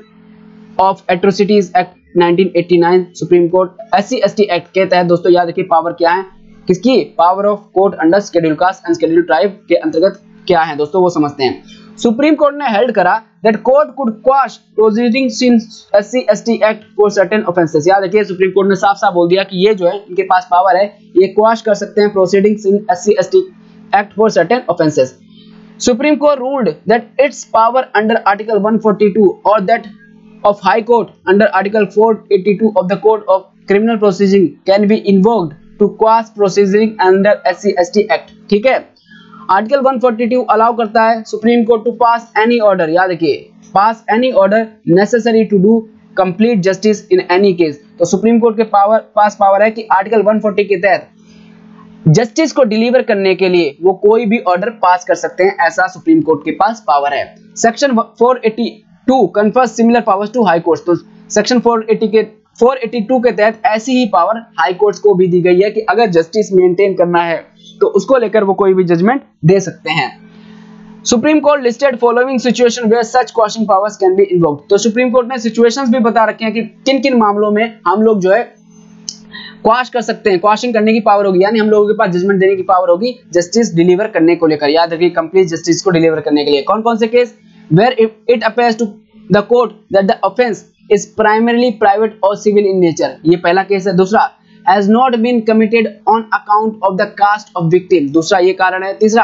of atrocities act nineteen eighty nine. Supreme court S C S T act के तहत दोस्तों याद रखिए पावर क्या है, किसकी? Power of court under schedule caste and schedule tribe के अंतर्गत क्या है दोस्तों, वो समझते हैं। सुप्रीम कोर्ट ने हेल्ड करा that court could quash proceedings in S C S T act for certain offences. याद रखिए, सुप्रीम कोर्ट ने साफ साफ बोल दिया कि ये जो है इनके पास पावर है, ये क्वाश कर सकते हैं proceedings in S C S T act for certain offences. Supreme court ruled that its power under article one forty two और that of high court under article four eighty two of the code of criminal proceeding can be invoked to quash proceeding under S C S T act. ठीक है, article one forty two allow करता है supreme court to pass any order, याद रखिए, पास any order necessary to do complete justice in any case. तो supreme court के power पास power है कि आर्टिकल वन फोर्टी के तहत जस्टिस को डिलीवर करने के लिए वो कोई भी ऑर्डर पास कर सकते हैं, ऐसा सुप्रीम कोर्ट के पास पावर है। Section four eighty two confers similar powers to high courts. तो सेक्शन फोर एटी के फोर एटी टू के तहत ऐसी ही पावर हाई कोर्ट्स को भी दी गई है कि अगर जस्टिस मेंटेन करना है तो उसको लेकर वो कोई भी जजमेंट दे सकते हैं। Supreme court listed following situation where such quashing powers can be invoked. तो सुप्रीम कोर्ट ने सिचुएशंस भी बता रखे हैं कि किन किन मामलों में हम लोग जो है क्वाश कर सकते हैं, क्वाशिंग करने की पावर होगी, यानी हम लोगों के पास जजमेंट देने की पावर होगी जस्टिस डिलीवर करने को लेकर। याद रखिए, कंप्लीट जस्टिस को डिलीवर करने के लिए कौन कौन से case? Where it appears to the court that the offence is primarily private और सिविल इन नेचर, ये पहला केस है। दूसरा, has not been committed on account of the caste of victim, दूसरा ये कारण है। तीसरा,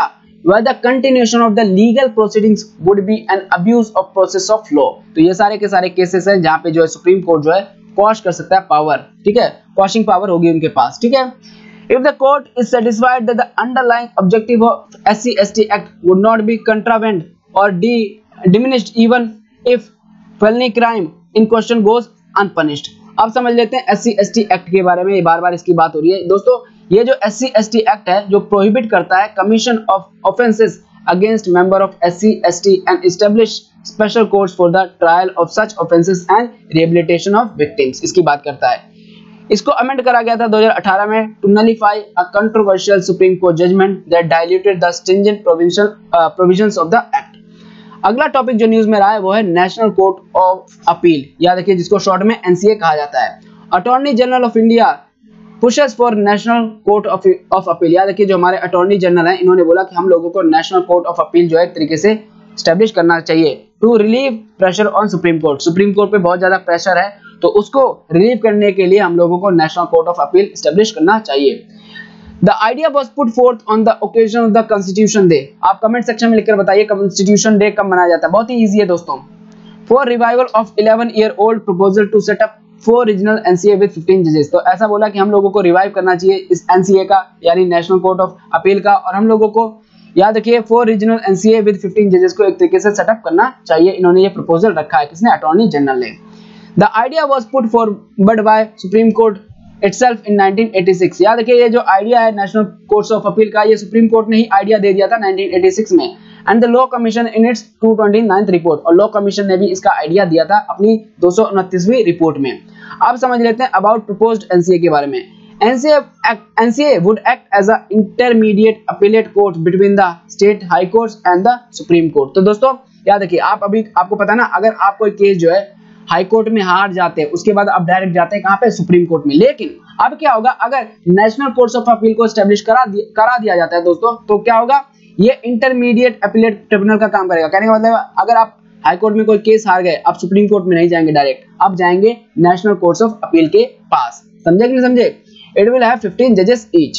where the continuation of the legal proceedings would be an abuse of process of law। तो ये सारे के सारे केसेस हैं जहां पे जो है सुप्रीम कोर्ट जो है क्वॉश कर सकता है पावर, ठीक है, क्वॉशिंग पावर होगी उनके पास, ठीक है। If the court is satisfied that the underlying objective of S C S T Act would not be contravened or de diminished even if felony crime in question goes unpunished। अब समझ लेते हैं S C S T act के बारे में, बार बार इसकी बात हो रही है दोस्तों। ये जो S C S T act है जो प्रोहिबिट करता है commission of offences against member of S C S T and establish special courts for the trial of such offences and rehabilitation of victims, इसकी बात करता है। इसको अमेंड करा गया था दो हज़ार अठारह में to nullify a controversial supreme court judgment that diluted the stringent provision provisions of the act. अगला टॉपिक जो न्यूज में रहा है वो है नेशनल कोर्ट ऑफ अपील, याद रखिए जिसको शॉर्ट में एन सी ए कहा जाता है। Attorney general of India pushes for national court of of appeal, याद रखिए जो हमारे अटॉर्नी जनरल हैं इन्होंने बोला कि हम लोगों को नेशनल कोर्ट ऑफ अपील जो है एक तरीके से स्टैब्लिश करना चाहिए to relieve pressure on supreme court. Supreme court पे बहुत ज्यादा प्रेशर है तो उसको रिलीव करने के लिए हम लोगों को national court of appeal establish करना चाहिए। The idea was put forth on the occasion of the constitution day. आप कमेंट सेक्शन में लिखकर बताइए कॉन्स्टिट्यूशन डे कब मनाया जाता है। बहुत ही इजी है दोस्तों। For revival of eleven year old proposal to set up four regional NCA with fifteen जजेस। तो ऐसा बोला कि हम लोगों को रिवाइव करना चाहिए इस एनसीए का, यानी नेशनल कोर्ट ऑफ अपील का, और हम लोगों को याद रखिए four regional NCA with fifteen जजेस को एक तरीके से सेटअप करना चाहिए। इन्होंने ये प्रपोजल रखा है, किसने? अटॉर्नी जनरल ने। The idea was put forward by supreme court itself in nineteen eighty six. याद रखिए ये जो आइडिया है नेशनल कोर्ट्स ऑफ अपील का, ये सुप्रीम कोर्ट ने ही आइडिया दे दिया था नाइनटीन एटी सिक्स में, and the law commission in its two twenty ninth report. और लॉ कमीशन ने भी इसका आइडिया दिया था अपनी दो सौ उनतीसवीं रिपोर्ट में। अब समझ लेते हैं अबाउट प्रपोज्ड एनसीए के बारे में। NCA NCA would act as a intermediate appellate court between the state high courts and the supreme court. तो दोस्तों याद रखिए, आप अभी आपको पता है ना, अगर आप कोई केस जो है हाई कोर्ट में हार जाते हैं उसके बाद आप डायरेक्ट जाते हैं कहां पे? सुप्रीम कोर्ट में। लेकिन अब क्या होगा, अगर नेशनल कोर्ट्स ऑफ अपील को एस्टैब्लिश करा दिया करा दिया जाता है दोस्तों, तो क्या होगा, ये इंटरमीडिएट अपीलेट ट्रिब्यूनल का काम करेगा। कहने का मतलब अगर आप हाई कोर्ट में कोई केस हार गए, आप सुप्रीम कोर्ट में नहीं जाएंगे डायरेक्ट, आप जाएंगे नेशनल कोर्ट्स ऑफ अपील के पास। समझे कि नहीं समझे? इट विल हैव फिफ्टीन जजेस ईच।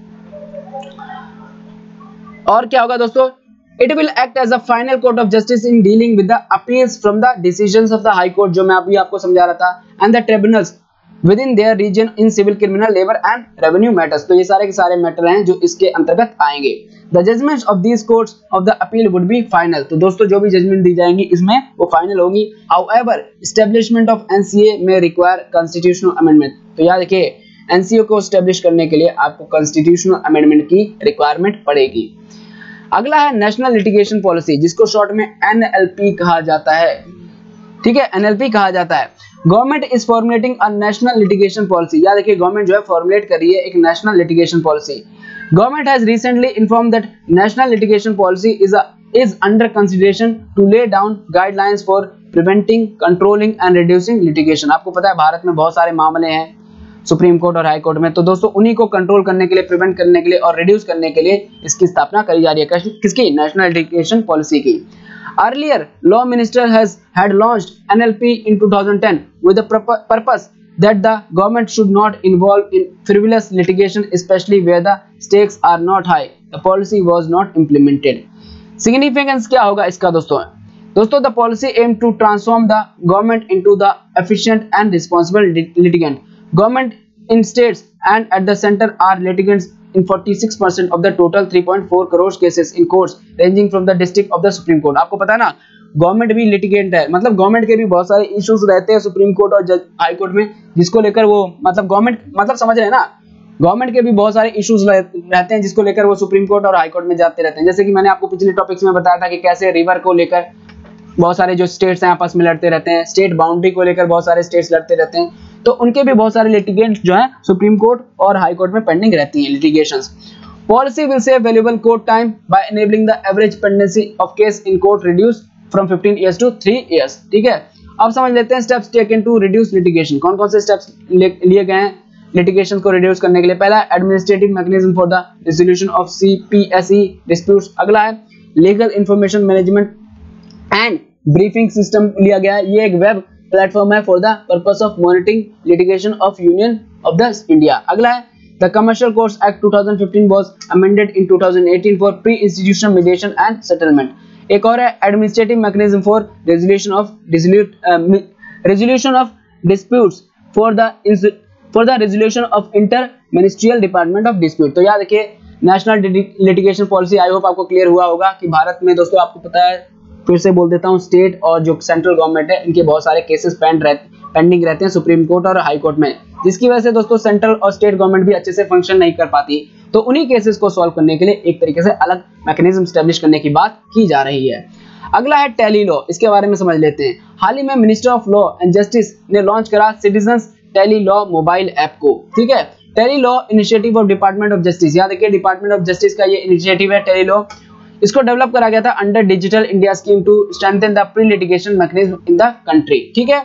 और क्या होगा दोस्तों, It will act as a final court of justice in dealing with the appeals from the decisions of the High Court, जो मैं अभी आपको समझा रहा था, and the tribunals within their region in civil, criminal, labor and revenue matters। तो ये सारे के सारे मैटर हैं जो इसके अंतर्गत आएंगे। The judgments of these courts of the appeal would be final। तो दोस्तों जो भी जजमेंट दी जाएंगी इसमें वो फाइनल होगी। However, establishment of N C A may require constitutional amendment। तो याद रखिए एनसीए को एस्टेब्लिश करने के लिए आपको कॉन्स्टिट्यूशनल अमेंडमेंट की रिक्वायरमेंट पड़ेगी। अगला है नेशनल लिटिगेशन पॉलिसी, जिसको शॉर्ट में एनएलपी कहा जाता है। ठीक है, एनएलपी कहा जाता है। Government is formulating a national litigation policy. याद रखिए गवर्नमेंट जो है फॉर्मुलेट कर रही है एक national litigation policy. Government has recently informed that national litigation policy is is under consideration to lay down guidelines for preventing, controlling and reducing litigation. आपको पता है भारत में बहुत सारे मामले हैं सुप्रीम कोर्ट और हाई कोर्ट में, तो दोस्तों उन्हीं को कंट्रोल करने के लिए, प्रिवेंट करने के लिए और रिड्यूस करने के लिए इसकी स्थापना करी जा रही है। किसकी? नेशनल लिटिगेशन पॉलिसी की। Earlier law minister has had launched NLP in two thousand ten with the purpose that the government should not involve in frivolous litigation specially where the stakes are not high. The policy was not implemented. Significance क्या होगा इसका दोस्तों? दोस्तों the policy aim to transform the government into the efficient and responsible litigant. Government in states and at the center are litigants in forty-six percent of the total three point four crore cases in courts ranging from the district of the Supreme Court। आपको पता है ना government भी litigant है, मतलब government के भी बहुत सारे इश्यूज रहते हैं सुप्रीम कोर्ट और हाई कोर्ट में, जिसको लेकर वो मतलब गवर्नमेंट मतलब समझ रहे हैं ना, गवर्नमेंट के भी बहुत सारे इश्यूज रहते हैं जिसको लेकर वो सुप्रीम कोर्ट और हाई कोर्ट में जाते रहते हैं। जैसे कि मैंने आपको पिछले टॉपिक्स में बताया था कि कैसे रिवर को लेकर बहुत सारे जो स्टेट्स हैं आपस में लड़ते रहते हैं, स्टेट बाउंड्री को लेकर बहुत सारे स्टेट्स लड़ते रहते हैं, तो उनके भी बहुत सारे लिटिगेंट जो हैं सुप्रीम कोर्ट और हाई कोर्ट में पेंडिंग रहती हैं litigations. Policy will save valuable court time by enabling the average pendency of case in court reduce from fifteen years to three years. ठीक है, अब समझ लेते हैं steps taken to reduce litigation. कौन कौन से स्टेप्स लिए गए हैं लिटिगेशन को रिड्यूस करने के लिए? पहला administrative mechanism for the resolution of CPSE disputes. अगला है legal information management and briefing system लिया गया है। ये एक वेब प्लेटफॉर्म है for the purpose of monitoring litigation of union of the India. अगला है The Commercial Courts Act twenty fifteen was amended in twenty eighteen for pre-institutional mediation and settlement. एक और है Administrative Mechanism for Resolution of Dispute, uh, Resolution of Disputes for the for the resolution of Inter-Ministerial Department of Dispute. तो याद रखिए national litigation policy, I hope आपको clear हुआ होगा कि भारत में दोस्तों आपको पता है, फिर से बोल देता हूँ, स्टेट और जो सेंट्रल गवर्नमेंट है इनके बहुत सारे केसेस पेंड रहते पेंडिंग रहते हैं सुप्रीम कोर्ट और हाई कोर्ट में, जिसकी वजह से दोस्तों सेंट्रल और स्टेट गवर्नमेंट भी अच्छे से फंक्शन नहीं कर पाती। तो उन्हीं केसेस को सॉल्व करने के लिए एक तरीके से अलग मैकेनिज्म स्टैब्लिश करने की बात की जा रही है। अगला है टेली लॉ, इसके बारे में समझ लेते हैं। हाल ही में minister of law and justice ने लॉन्च करा citizens tele law mobile app को। ठीक है, tele law initiative of department of justice, याद रखिए डिपार्टमेंट ऑफ जस्टिस का ये इनिशिएटिव है टेली लॉ। इसको डेवलप करा गया था under digital India scheme to strengthen the pre litigation mechanism in the country. ठीक है,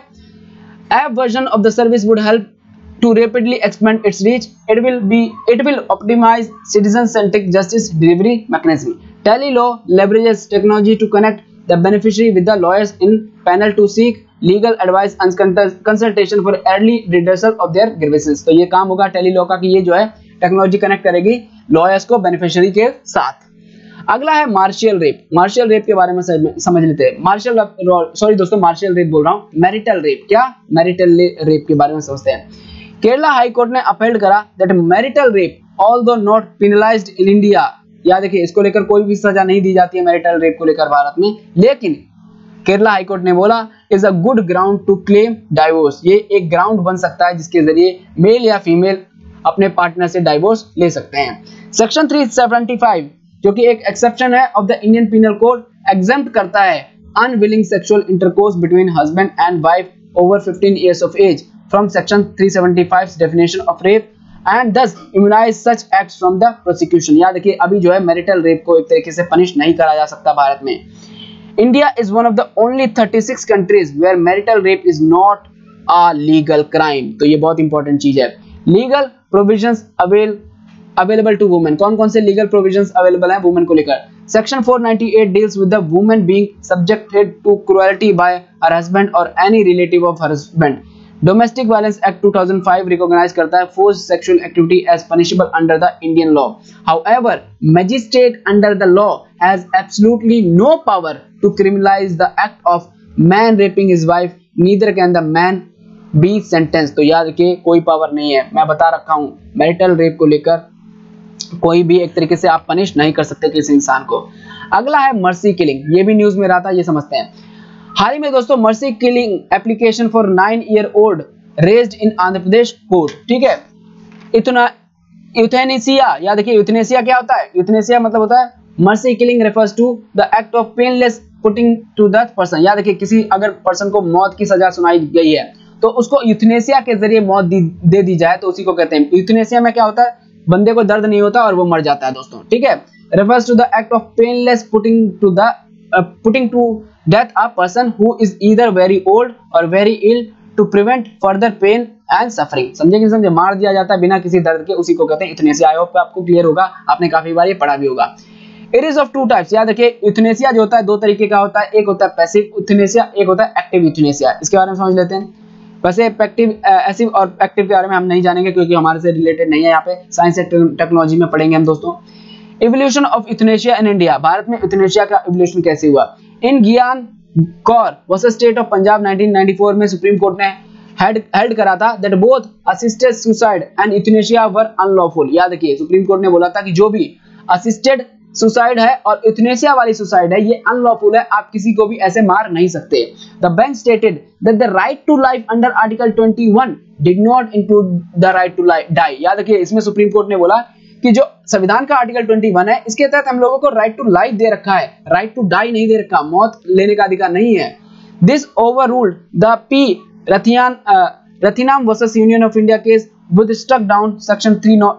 app version of the service would help to rapidly expand its reach. It will be it will optimize citizen-centric justice delivery mechanism. Tele law leverages technology to connect the beneficiary with the lawyers in panel to seek legal advice and consultation for early redressal of their grievances. तो ये काम होगा tele law का कि ये जो है technology connect करेगी लॉयर्स को बेनिफिशियरी के साथ। अगला है मार्शियल रेप। मार्शियल रेप के बारे में समझ लेते हैं। मार्शियल सॉरी दोस्तों मार्शियल रेप बोल रहा हूँ, मैरिटल रेप। क्या मैरिटल रेप के बारे में समझते हैं। केरला हाई कोर्ट ने अपहेल्ड करा that marital rape although not penalised in India, याद रखिए इसको लेकर कोई भी सजा नहीं दी जाती है मैरिटल रेप को लेकर भारत में, लेकिन केरला हाई कोर्ट ने बोला is a good ground to claim divorce, ये एक ग्राउंड बन सकता है जिसके जरिए मेल या फीमेल अपने पार्टनर से डाइवोर्स ले सकते हैं। सेक्शन तीन सौ पचहत्तर जो कि एक एक्सेप्शन है of the Indian penal code exempt करता है unwilling sexual intercourse between husband and wife over fifteen years of age from section three seventy-five's definition of rape and thus immunize such acts from the prosecution। याद रखिए अभी जो है marital rape को एक तरीके से पनिश नहीं करा जा सकता भारत में। India is one of the only thirty-six countries where marital rape is not a legal crime. तो ये बहुत इंपॉर्टेंट चीज है। Legal provisions avail available to women, कौन कौन से लीगल प्रोविजंस अवेलेबल हैं वुमेन को लेकर। Section four ninety-eight deals with the women being subjected to cruelty by her husband और any relative of her husband. Domestic violence act two thousand five recognise करता है force sexual activity as punishable under the Indian law. However magistrate under the law has absolutely no power to criminalise the act of man raping his wife, neither can the man be sentence. तो याद रखिए कोई power नहीं है, मैं बता रखा हूं मैरिटल रेप को लेकर कोई भी एक तरीके से आप पनिश नहीं कर सकते किसी इंसान को। अगला है मर्सी किलिंग, ये भी न्यूज में रहा था, ये समझते हैं। हाल ही में दोस्तों mercy killing application for nine year old raised in Andhra Pradesh court. ठीक है, इतना यूथेनेसिया, याद रखिए यूथेनेसिया क्या होता है। यूथेनेसिया मतलब होता है mercy killing refers to the act of painless putting to that person. याद रखिए किसी अगर पर्सन को मौत की सजा सुनाई गई है तो उसको यूथेनेसिया के जरिए मौत दे दी जाए तो उसी को कहते हैं। यूथेनेसिया में क्या होता है, बंदे को दर्द नहीं होता और वो मर जाता है दोस्तों। ठीक है, refers to the act of painless putting to the putting to death a person who is either very old और very ill to prevent further pain and suffering. समझे कि समझे, मार दिया जाता है बिना किसी दर्द के, उसी को कहते हैं यूथेनेसिया। आई होप आपको क्लियर होगा, आपने काफी बार ये पढ़ा भी होगा। It is of two types, याद रखिए यूथेनेसिया जो होता है दो तरीके का होता है, एक होता है पैसिव यूथेनेसिया, एक होता है एक्टिव यूथेनेसिया। इसके बारे में समझ लेते हैं। वैसे पैसिव एसिव और एक्टिव के बारे में हम नहीं जानेंगे क्योंकि हमारे से रिलेटेड नहीं है, यहाँ पे साइंस एंड टेक्नोलॉजी में पढ़ेंगे हम दोस्तों। Evolution of euthanasia in India, Bharat में यूथेनेसिया का इवोल्यूशन कैसे हुआ। In Gian Kaur versus state of Punjab nineteen ninety four में सुप्रीम कोर्ट ने हेड हेड करा था that both assisted suicide and euthanasia were unlawful. याद रखिए सुप्रीम कोर्ट ने बोला था कि जो भी असिस्टेड सुसाइड है और यूथेनेसिया वाली सुसाइड है ये अनलॉफुल है, आप किसी को भी ऐसे मार नहीं सकते। The bench stated that the right to life under article इक्कीस did not include the right to die. याद रखिए इसमें सुप्रीम कोर्ट ने बोला कि जो संविधान का आर्टिकल इक्कीस है इसके तहत हम लोगों को राइट टू लाइफ दे रखा है, राइट टू डाई नहीं दे रखा, मौत लेने का अधिकार नहीं है। दिस ओवररूल्ड द पी रथियान Rathinam versus union of India case with struck down section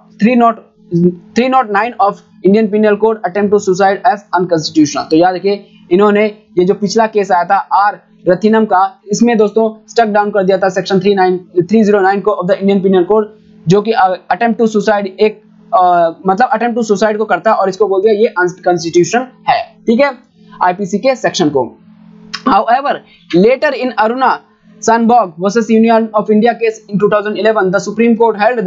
three oh nine of Indian penal code attempt to suicide as unconstitutional. तो याद रखिए इन्होंने ये जो पिछला केस आया था आर रथिनम का, इसमें दोस्तों स्ट्रक डाउन कर दिया था सेक्शन three oh nine को of the Indian penal code, जो कि अटेम्प्ट टू सुसाइड एक Uh, मतलब अटेम्प्ट टू सुसाइड को करता है और इसको बोल दिया ये अनकॉन्स्टिट्यूशनल है। ठीक है, आईपीसी के सेक्शन को। However later in Aruna Shanbaug versus union of India case in twenty eleven the supreme court held that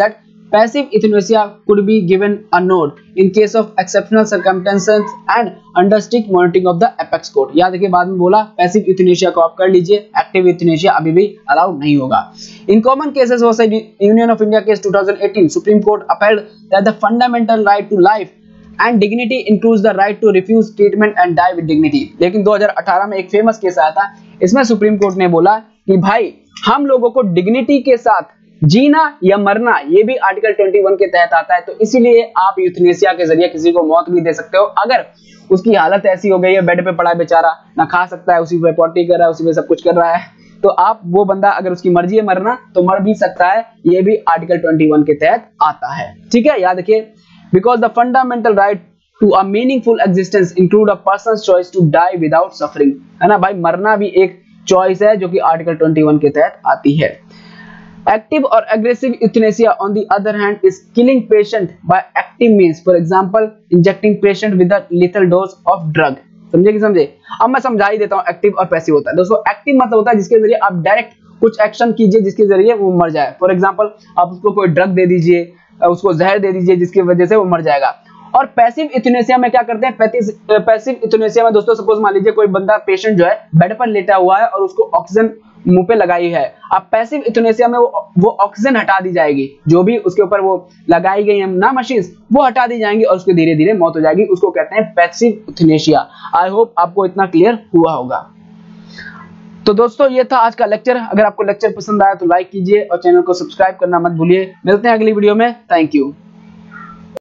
passive euthanasia could be given a nod in case of exceptional circumstances and under strict monitoring of the apex court. याद रखिए बाद में बोला passive euthanasia को आप कर लीजिए, active euthanasia अभी भी अलाउड नहीं होगा। In common cases versus union of India case twenty eighteen supreme court upheld that the fundamental right to life and dignity includes the right to refuse treatment and die with dignity। लेकिन दो हज़ार अठारह में एक famous case आया था, इसमें supreme court ने बोला कि भाई हम लोगों को डिग्निटी के साथ जीना या मरना ये भी आर्टिकल इक्कीस के तहत आता है, तो इसीलिए आप यूथनेसिया के जरिए किसी को मौत भी दे सकते हो अगर उसकी हालत ऐसी हो गई है, बेड पे पड़ा है बेचारा, ना खा सकता है, उसी पे पॉटी कर रहा है, उसी पे सब कुछ कर रहा है, तो आप वो बंदा अगर उसकी मर्जी है मरना तो मर भी सकता है, ये भी आर्टिकल इक्कीस के तहत आता है। ठीक है, याद रखिए because the fundamental right to a meaningful existence include a person's choice to die without suffering, है ना भाई, मरना भी एक चॉइस है जो कि आर्टिकल इक्कीस के तहत आती है। Active or aggressive euthanasia, on the other hand, is killing patient by active means, for example, injecting patient with a lethal dose of drug। समझे कि समझे? अब मैं समझा ही देता हूँ एक्टिव और पैसिव होता है। दोस्तों एक्टिव मतलब होता है जिसके जरिए आप डायरेक्ट कुछ एक्शन कीजिए जिसके जरिए वो मर जाए, फॉर एग्जाम्पल आप उसको कोई ड्रग दे दीजिए, उसको जहर दे दीजिए जिसकी वजह से वो मर जाएगा। और पैसिव यूथनेसिया में क्या करते हैं, पैसिव यूथनेसिया में दोस्तों सपोज मान लीजिए कोई बंदा पेशेंट जो है बेड पर लेटा हुआ है और उसको ऑक्सीजन मुंह पे लगाई है, अब पैसिव यूथनेसिया में वो वो ऑक्सीजन हटा दी जाएगी, जो भी उसके ऊपर वो लगाई गई है ना मशीन्स वो हटा दी जाएंगी और उसकी धीरे धीरे मौत हो जाएगी, उसको कहते हैं पैसिव यूथनेसिया। आई होप आपको इतना क्लियर हुआ होगा। तो दोस्तों ये था आज का लेक्चर, अगर आपको लेक्चर पसंद आया तो लाइक कीजिए और चैनल को सब्सक्राइब करना मत भूलिए। मिलते हैं अगली वीडियो में, थैंक यू।